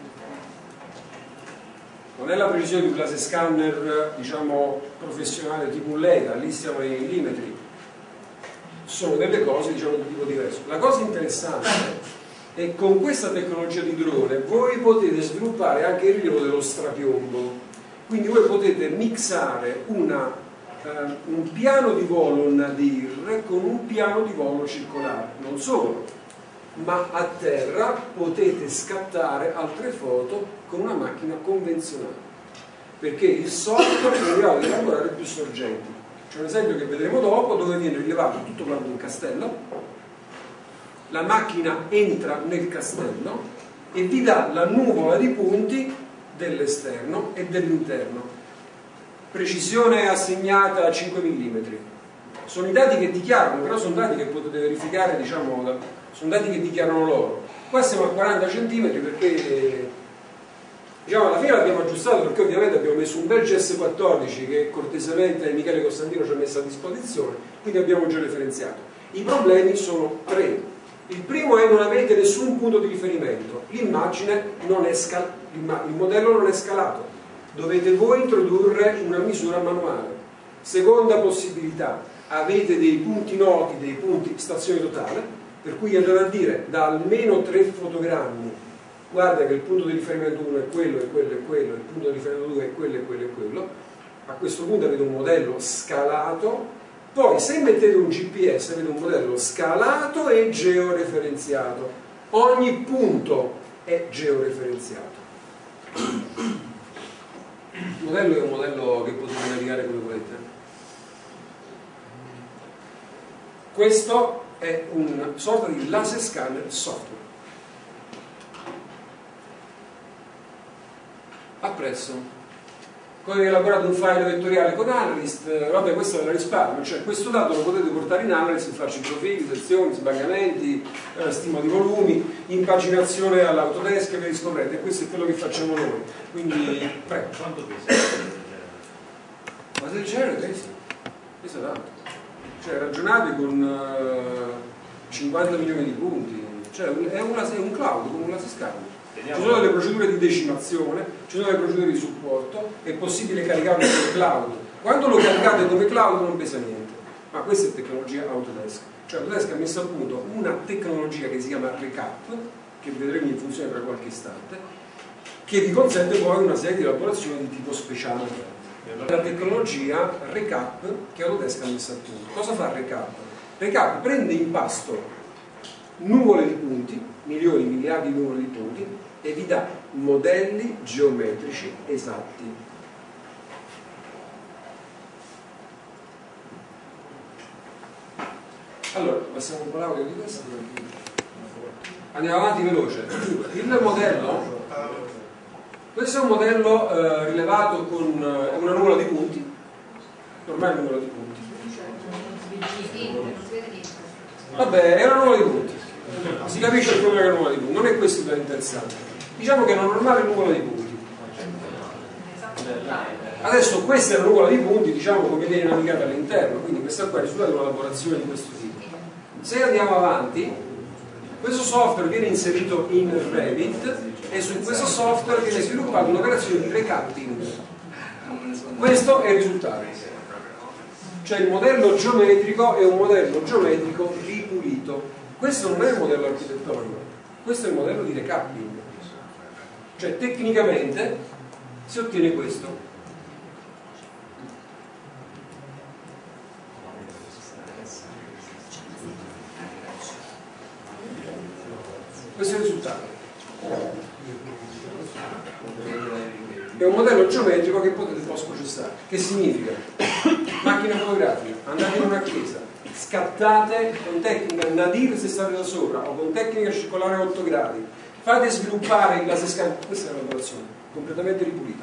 Non è la precisione di un laser scanner, diciamo, professionale tipo un Leica, lì siamo ai millimetri. Sono delle cose, diciamo, di tipo diverso. La cosa interessante è che con questa tecnologia di drone voi potete sviluppare anche il rilievo dello strapiombo. Quindi voi potete mixare un piano di volo nadir con un piano di volo circolare. Non solo, ma a terra potete scattare altre foto con una macchina convenzionale, perché il software è in grado di elaborare più sorgenti. C'è un esempio che vedremo dopo, dove viene rilevato tutto quanto un castello, la macchina entra nel castello e vi dà la nuvola di punti dell'esterno e dell'interno. Precisione assegnata a 5 mm. Sono i dati che dichiarano, però sono dati che potete verificare, diciamo, sono dati che dichiarano loro. Qua siamo a 40 cm perché, diciamo, alla fine l'abbiamo aggiustato, perché ovviamente abbiamo messo un bel GS14 che cortesemente Michele Costantino ci ha messo a disposizione, quindi abbiamo georeferenziato. I problemi sono tre. Il primo è: non avete nessun punto di riferimento, l'immagine non è il modello non è scalato, dovete voi introdurre una misura manuale. Seconda possibilità: avete dei punti noti, dei punti stazione totale, per cui andate a dire da almeno 3 fotogrammi: guarda che il punto di riferimento 1 è quello, e quello, e quello, il punto di riferimento 2 è quello, e quello, e quello. A questo punto avete un modello scalato. Poi, se mettete un GPS, avete un modello scalato e georeferenziato. Ogni punto è georeferenziato. Il modello è un modello che potete navigare come volete. Questo è una sorta di laser scanner software. Appresso. Poi ho elaborato un file vettoriale con Analyst, vabbè, questo è la risparmio, cioè questo dato lo potete portare in Analyst e farci profili, sezioni, sbagliamenti, stima di volumi, impaginazione all'Autodesk e via discorrendo, e questo è quello che facciamo noi. Quindi, prego. Quanto pesa? Ma del genere pesa tanto. Cioè, ragionate con 50 milioni di punti, cioè è un cloud, come un laser scanner. Ci sono delle procedure di decimazione, ci sono delle procedure di supporto, è possibile caricarlo come cloud. Quando lo caricate come cloud non pesa niente, ma questa è tecnologia Autodesk. Cioè Autodesk ha messo a punto una tecnologia che si chiama Recap, che vedremo in funzione tra qualche istante, che vi consente poi una serie di elaborazioni di tipo speciale. La tecnologia Recap che Autodesk ha messo a punto. Cosa fa Recap? Recap prende in pasto nuvole di punti, milioni, miliardi di nuvole di punti, e vi dà modelli geometrici esatti. Allora, passiamo un po' l'audio di questo. Andiamo avanti veloce. Il modello, questo è un modello rilevato con una nuvola di punti, ormai è una nuvola di punti. Vabbè, è una nuvola di punti. Si capisce il problema che è una nuvola di punti, non è questo il interessante. Diciamo che è una normale nuvola di punti. Adesso questa è una nuvola di punti, diciamo, come viene navigata all'interno, quindi questa qua è il risultato di una lavorazione di questo tipo. Se andiamo avanti, questo software viene inserito in Revit e su questo software viene sviluppata un'operazione di recapping. Questo è il risultato. Cioè il modello geometrico è un modello geometrico ripulito. Questo non è il modello architettonico, questo è il modello di recapping. Cioè tecnicamente si ottiene questo. Questo è il risultato. È un modello geometrico che potete post-processare. Che significa? Macchina fotografica, andate in una chiesa, scattate con tecnica nadir se state da sopra o con tecnica circolare a 8 gradi, fate sviluppare il laser scanner. Questa è la lavorazione completamente ripulita.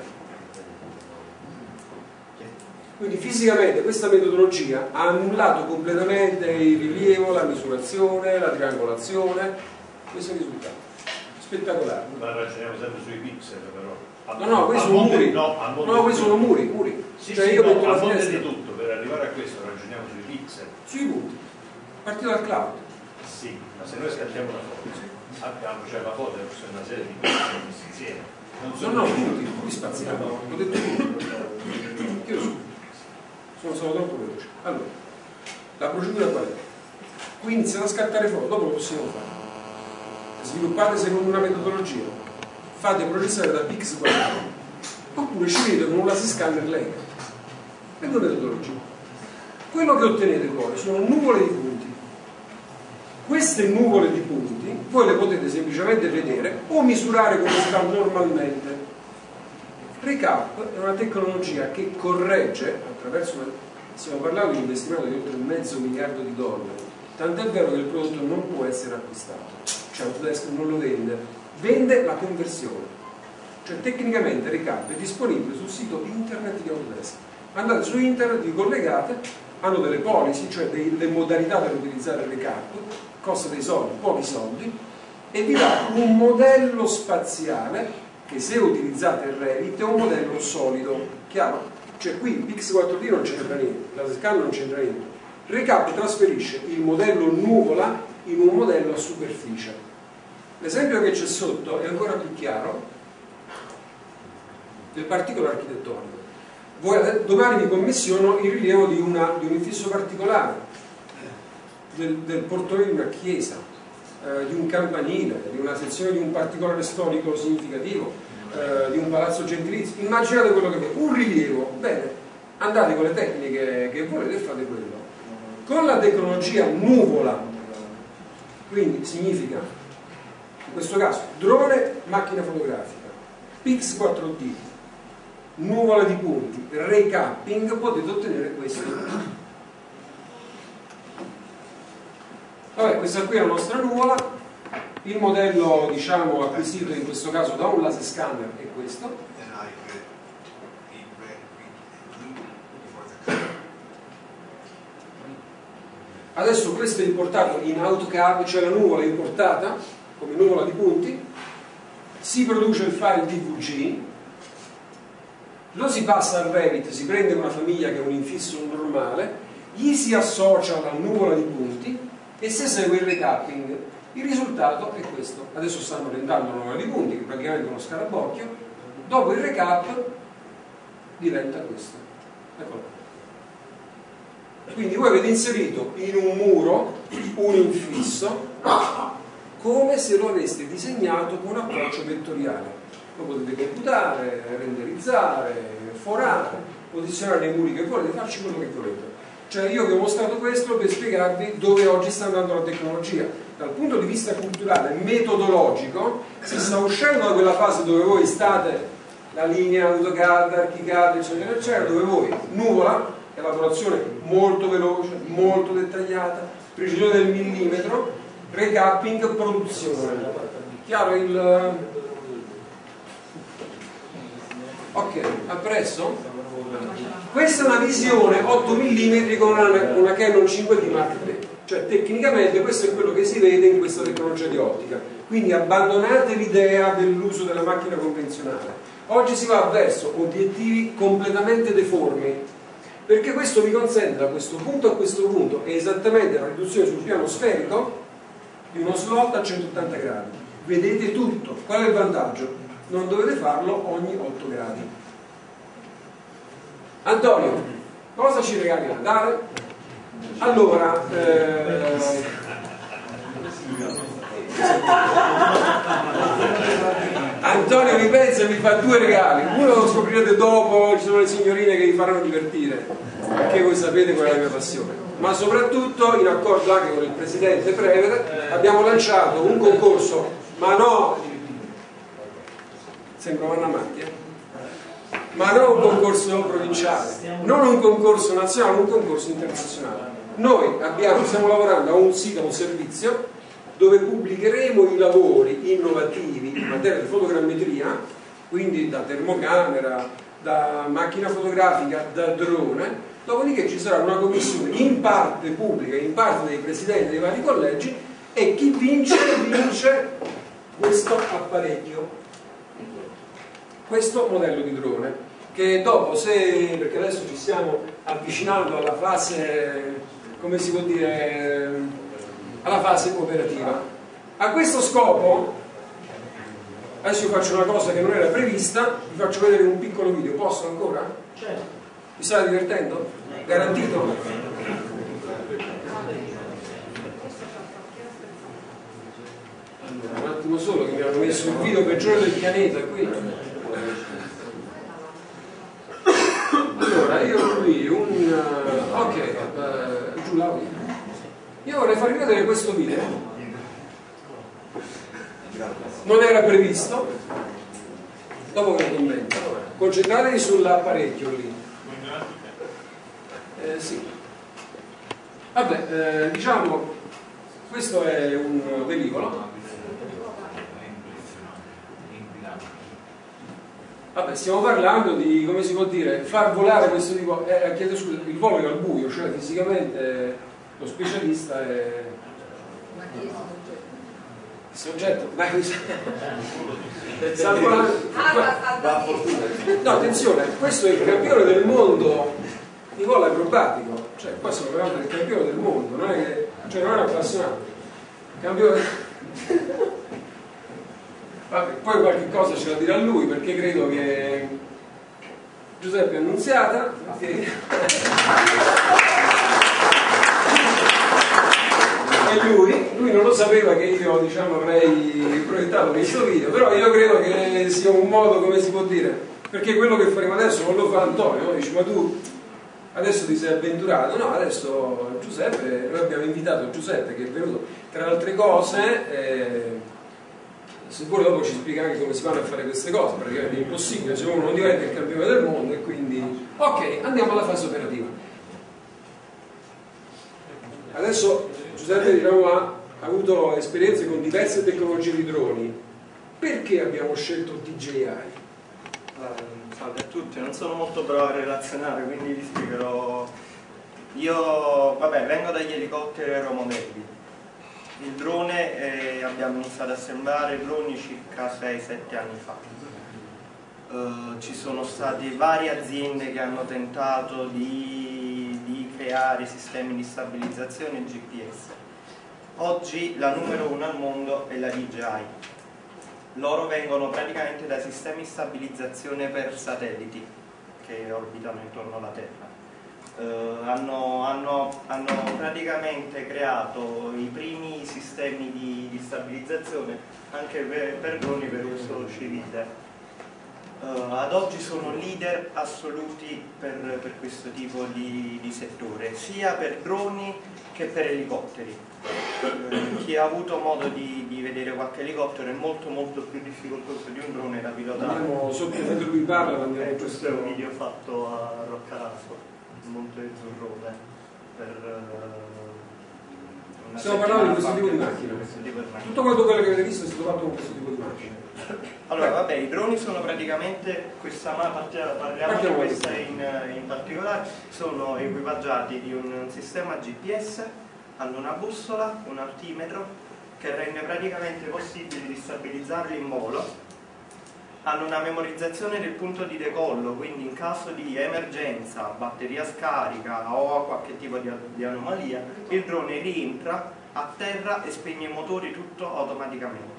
Quindi fisicamente questa metodologia ha annullato completamente il rilievo, la misurazione, la triangolazione. Questo è il risultato spettacolare. Ma ragioniamo sempre sui pixel, però. No, questi sono muri. No, questi sono muri. Sì, cioè sì, io no, metto la a monte finestra di tutto, per arrivare a questo ragioniamo sui pixel. sui punti. Partito dal cloud. sì, ma se noi scattiamo una foto, abbiamo, cioè la foto è una serie di cose messe insieme. No, punti spaziali, l'ho detto io. Sono stato troppo veloce. Allora, la procedura qual è? Qui iniziano a scattare foto, dopo lo possiamo fare. Sviluppate secondo una metodologia, fate processare da Pix4, oppure scegliete con un laser scanner Leica. Le due metodologie. Quello che ottenete poi sono nuvole di punti. Queste nuvole di punti voi le potete semplicemente vedere o misurare come si fa normalmente. Recap è una tecnologia che corregge attraverso stiamo parlando di un investimento di oltre $500 miliardi, tant'è vero che il prodotto non può essere acquistato, cioè Autodesk non lo vende la conversione, cioè tecnicamente Recap è disponibile sul sito internet di Autodesk. Andate su internet, vi collegate, hanno delle policy, cioè delle modalità per utilizzare Recap, costa dei soldi, pochi soldi, e vi dà un modello spaziale che se utilizzate il Revit è un modello solido, chiaro? Cioè qui Pix4D non c'entra niente, la scanner non c'entra niente. Recap trasferisce il modello nuvola in un modello a superficie. L'esempio che c'è sotto è ancora più chiaro del particolo architettonico. Domani vi commissiono il rilievo di un infisso particolare, del portone di una chiesa, di un campanile, di una sezione di un particolare storico significativo, di un palazzo gentilizio. Immaginate quello che è un rilievo. Bene, andate con le tecniche che volete e fate quello. Con la tecnologia nuvola, quindi significa in questo caso drone, macchina fotografica, Pix4D, nuvola di punti, recapping, potete ottenere questo. Vabbè, questa qui è la nostra nuvola, il modello diciamo acquisito in questo caso da un laser scanner è questo. Adesso questo è importato in AutoCAD, cioè la nuvola è importata come nuvola di punti, si produce il file DVG, lo si passa al Revit, si prende una famiglia che è un infisso normale, gli si associa la nuvola di punti e se segue il recapping il risultato è questo. Adesso stanno tentando una nuvola di punti che è praticamente uno scarabocchio, dopo il recap diventa questo, eccolo. Quindi voi avete inserito in un muro un infisso come se lo aveste disegnato con un approccio vettoriale. Lo potete computare, renderizzare, forare, posizionare nei muri che volete, farci quello che volete. Cioè io vi ho mostrato questo per spiegarvi dove oggi sta andando la tecnologia. Dal punto di vista culturale, metodologico, si sta uscendo da quella fase dove voi state la linea AutoCAD, ArchiCAD, eccetera, eccetera, dove voi nuvola, elaborazione molto veloce, molto dettagliata, precisione del millimetro, recapping, produzione. Chiaro il... Ok, appresso? Questa è una visione 8 mm con una Canon 5D Mark III, cioè tecnicamente questo è quello che si vede in questa tecnologia di ottica. Quindi abbandonate l'idea dell'uso della macchina convenzionale. Oggi si va verso obiettivi completamente deformi, perché questo vi consente da questo punto a questo punto è esattamente la riduzione sul piano sferico di uno slot a 180 gradi. Vedete tutto. Qual è il vantaggio? Non dovete farlo ogni 8 gradi. Antonio, cosa ci regali a Natale? Allora, Antonio mi pensa e mi fa 2 regali. Uno lo scoprirete dopo, ci sono le signorine che vi faranno divertire, perché voi sapete qual è la mia passione. Ma soprattutto, in accordo anche con il presidente Prevere, abbiamo lanciato un concorso, ma no, sembra Vanna Macchia, ma non un concorso provinciale, non un concorso nazionale, un concorso internazionale. Noi stiamo lavorando a un sito, a un servizio dove pubblicheremo i lavori innovativi in materia di fotogrammetria, quindi da termocamera, da macchina fotografica, da drone, dopodiché ci sarà una commissione in parte pubblica, in parte dei presidenti dei vari collegi, e chi vince questo apparecchio, questo modello di drone, che dopo, perché adesso ci stiamo avvicinando alla fase, come si può dire, alla fase operativa. A questo scopo, adesso io faccio una cosa che non era prevista, vi faccio vedere un piccolo video. Posso ancora? Certo. Vi state divertendo? Garantito? Allora, un attimo solo che mi hanno messo il video peggiore del pianeta qui. Allora, io ho qui giù là. Io vorrei farvi vedere questo video. Non era previsto. Dopo che commento. Concentratevi sull'apparecchio lì. Sì. Vabbè, diciamo, questo è un velivolo. Vabbè, stiamo parlando di, come si può dire, far volare questo tipo, chiedo scusa, il volo è al buio, cioè fisicamente lo specialista è... Il soggetto? No, attenzione, questo è il campione del mondo di volo acrobatico, cioè qua stiamo parlando del campione del mondo, non è che, cioè non è un appassionato, campione... Vabbè, poi qualche cosa ce la dirà lui, perché credo che Giuseppe Annunziata e lui non lo sapeva che io, diciamo, avrei proiettato questo video, però io credo che sia un modo, come si può dire, perché quello che faremo adesso non lo fa Antonio, no? Dice, ma tu adesso ti sei avventurato, no, adesso Giuseppe, noi abbiamo invitato Giuseppe che è venuto, tra le altre cose, se vuole dopo ci spiega anche come si fanno a fare queste cose, perché è impossibile se uno non diventa il campione del mondo, e quindi ok, andiamo alla fase operativa. Adesso Giuseppe, diciamo, ha avuto esperienze con diverse tecnologie di droni. Perché abbiamo scelto DJI? Salve a tutti, non sono molto bravo a relazionare, quindi vi spiegherò. Io, vabbè, vengo dagli elicotteri aeromodelli. Il drone, abbiamo iniziato ad assemblare droni circa 6-7 anni fa. Ci sono state varie aziende che hanno tentato di creare sistemi di stabilizzazione GPS. Oggi la numero 1 al mondo è la DJI. Loro vengono praticamente da sistemi di stabilizzazione per satelliti che orbitano intorno alla Terra. Hanno praticamente creato i primi sistemi di stabilizzazione anche per droni per uso civile. Ad oggi sono leader assoluti per questo tipo di settore, sia per droni che per elicotteri. Chi ha avuto modo di vedere qualche elicottero è molto più difficoltoso di un drone da pilotare. Andiamo sotto, mentre lui parla, questo è un video fatto a Roccaraso, Monte Zurrone, stiamo parlando di questo tipo di macchina. Tutto quello che avete visto è stato fatto con questo tipo di macchina. Allora, vabbè, i droni sono praticamente, parliamo di questa in particolare, sono equipaggiati di un sistema GPS, hanno una bussola, un altimetro che rende praticamente possibile di stabilizzarli in volo. Hanno una memorizzazione del punto di decollo, quindi in caso di emergenza, batteria scarica o qualche tipo di anomalia, il drone rientra a terra e spegne i motori tutto automaticamente.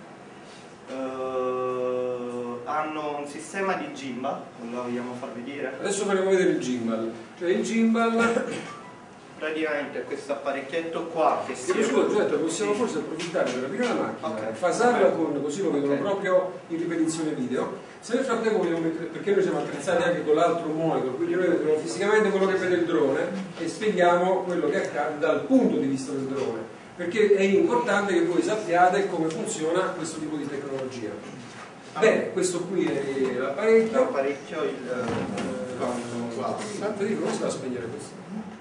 Hanno un sistema di gimbal, lo vogliamo far vedere? Adesso faremo vedere il gimbal. Cioè il gimbal praticamente è questo apparecchietto qua che si... Scusa, possiamo forse approfittare per aprire la macchina, fasarla con, così lo vedono proprio in ripetizione video. Se nel frattempo vogliamo mettere, perché noi siamo attrezzati anche con l'altro monitor, quindi noi vedremo fisicamente quello che vede il drone e spieghiamo quello che accade dal punto di vista del drone, perché è importante che voi sappiate come funziona questo tipo di tecnologia. Bene, questo qui è l'apparecchio. L'apparecchio, Federico, come si va a spegnere questo?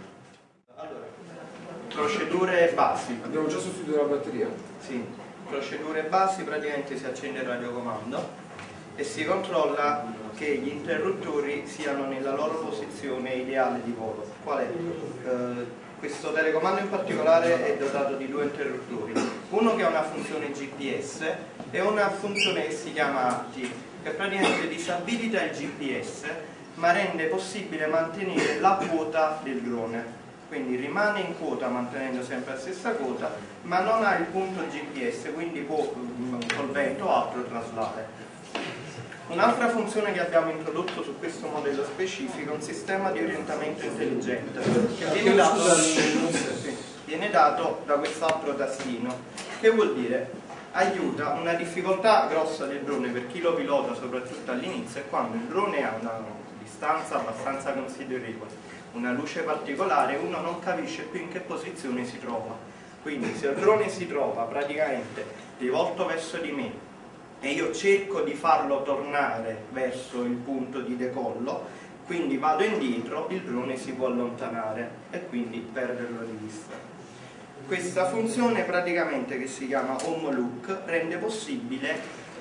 Procedure basi. Abbiamo già sostituito la batteria? Sì. Procedure basi, praticamente si accende il radiocomando e si controlla che gli interruttori siano nella loro posizione ideale di volo. Qual è? Questo telecomando in particolare è dotato di 2 interruttori, uno che ha una funzione GPS e una funzione che si chiama ATTI, che praticamente disabilita il GPS ma rende possibile mantenere la quota del drone. quindi rimane in quota mantenendo sempre la stessa quota, ma non ha il punto GPS, quindi può col vento o altro traslare. Un'altra funzione che abbiamo introdotto su questo modello specifico è un sistema di orientamento intelligente che viene dato da quest'altro tastino, che vuol dire aiuta. Una difficoltà grossa del drone per chi lo pilota, soprattutto all'inizio, è quando il drone ha una distanza abbastanza considerevole, una luce particolare, uno non capisce più in che posizione si trova. Quindi se il drone si trova praticamente rivolto verso di me e io cerco di farlo tornare verso il punto di decollo, quindi vado indietro, il drone si può allontanare e quindi perderlo di vista. Questa funzione praticamente, che si chiama Home Look, rende possibile,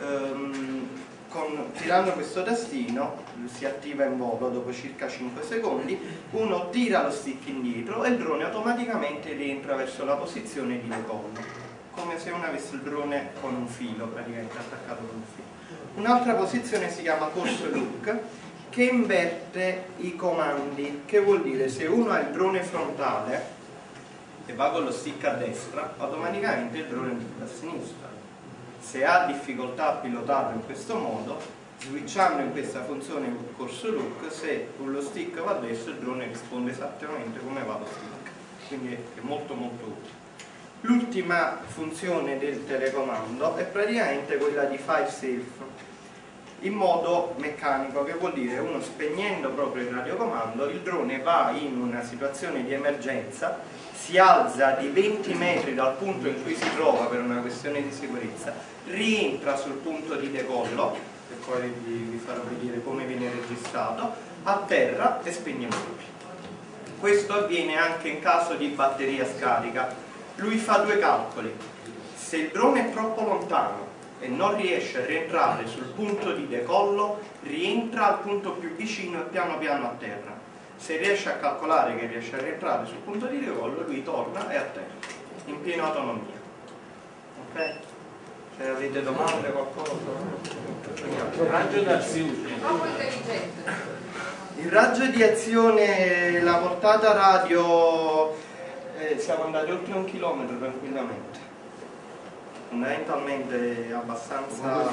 tirando questo tastino, si attiva in volo dopo circa 5 secondi, uno tira lo stick indietro e il drone automaticamente rientra verso la posizione di decollo, come se uno avesse il drone con un filo, praticamente attaccato con un filo. Un'altra posizione si chiama Course Look, che inverte i comandi, che vuol dire se uno ha il drone frontale e va con lo stick a destra, automaticamente il drone va a sinistra. Se ha difficoltà a pilotarlo in questo modo, switchando in questa funzione Course Look, se con lo stick va a destra il drone risponde esattamente come va lo stick, quindi è molto molto utile. L'ultima funzione del telecomando è praticamente quella di Fire Safe in modo meccanico, che vuol dire uno spegnendo proprio il radiocomando, il drone va in una situazione di emergenza, si alza di 20 metri dal punto in cui si trova per una questione di sicurezza, rientra sul punto di decollo, e poi vi farò vedere come viene registrato, a terra e spegne tutto. Questo avviene anche in caso di batteria scarica. Lui fa due calcoli: se il drone è troppo lontano e non riesce a rientrare sul punto di decollo, rientra al punto più vicino e piano piano a terra. Se riesce a calcolare che riesce a rientrare sul punto di decollo, lui torna e a terra, in piena autonomia. Ok? Se avete domande, qualcosa? Raggio d'azione. Troppo intelligente. Il raggio di azione, la portata radio, siamo andati oltre 1 chilometro tranquillamente. Fondamentalmente abbastanza.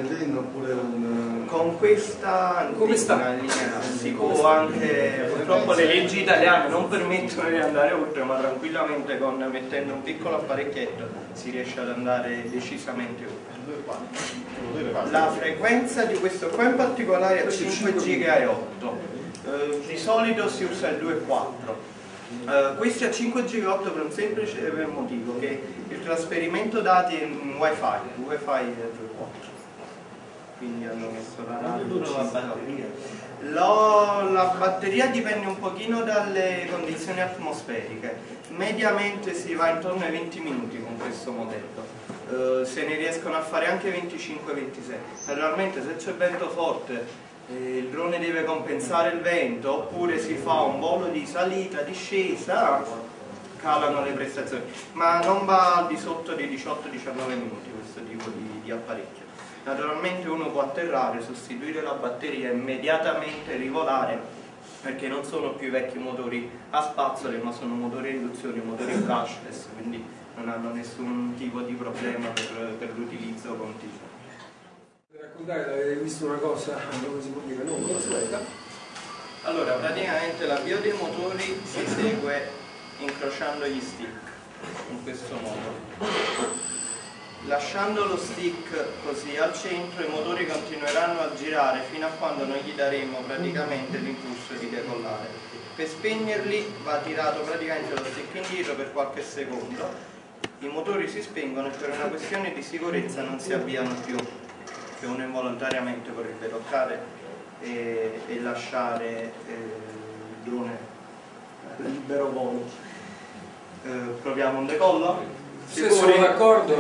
Con questa linea si può anche, purtroppo le leggi italiane non permettono di andare oltre, ma tranquillamente mettendo un piccolo apparecchietto si riesce ad andare decisamente oltre. La frequenza di questo qua in particolare è 5 giga e 8, di solito si usa il 2,4. Questi a 5 GHz per un semplice motivo, che il trasferimento dati è in wifi, il wifi è 2,4, quindi hanno messo la batteria. La batteria dipende un pochino dalle condizioni atmosferiche, mediamente si va intorno ai 20 minuti con questo modello, se ne riescono a fare anche 25-26. Naturalmente se c'è vento forte il drone deve compensare il vento, oppure si fa un volo di salita, discesa, calano le prestazioni, ma non va al di sotto dei 18-19 minuti questo tipo di apparecchio. Naturalmente uno può atterrare, sostituire la batteria e immediatamente rivolare, perché non sono più i vecchi motori a spazzole, ma sono motori a induzione, motori brushless, quindi non hanno nessun tipo di problema per l'utilizzo continuo. Raccontare, avete visto una cosa, come si può dire, non consueta? Allora, praticamente l'avvio dei motori si segue incrociando gli stick in questo modo. Lasciando lo stick così al centro, i motori continueranno a girare fino a quando non gli daremo praticamente l'impulso di decollare. Per spegnerli va tirato praticamente lo stick indietro per qualche secondo, i motori si spengono e per una questione di sicurezza non si avviano più, che uno involontariamente vorrebbe toccare e lasciare il drone libero volo. Proviamo un decollo? Se sono d'accordo,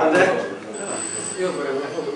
io farei una foto.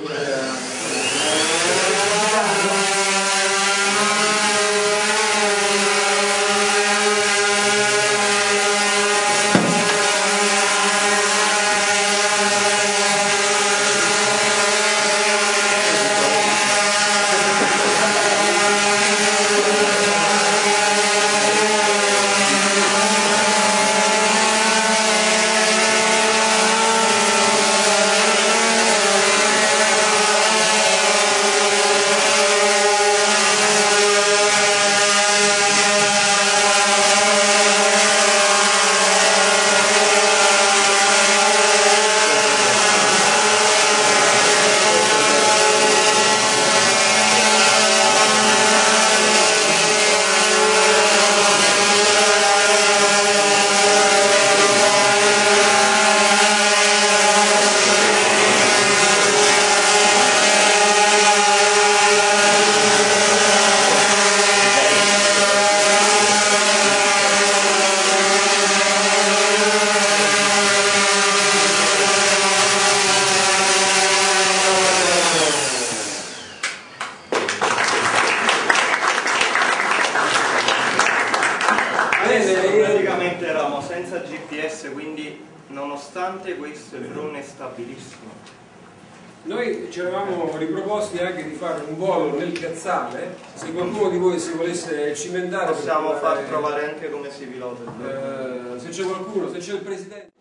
senza GPS, quindi nonostante questo il drone è stabilissimo. Noi ci eravamo riproposti anche di fare un volo nel piazzale, se qualcuno di voi si volesse cimentare possiamo far trovare anche come si pilota il drone. Se c'è qualcuno, se c'è il presidente.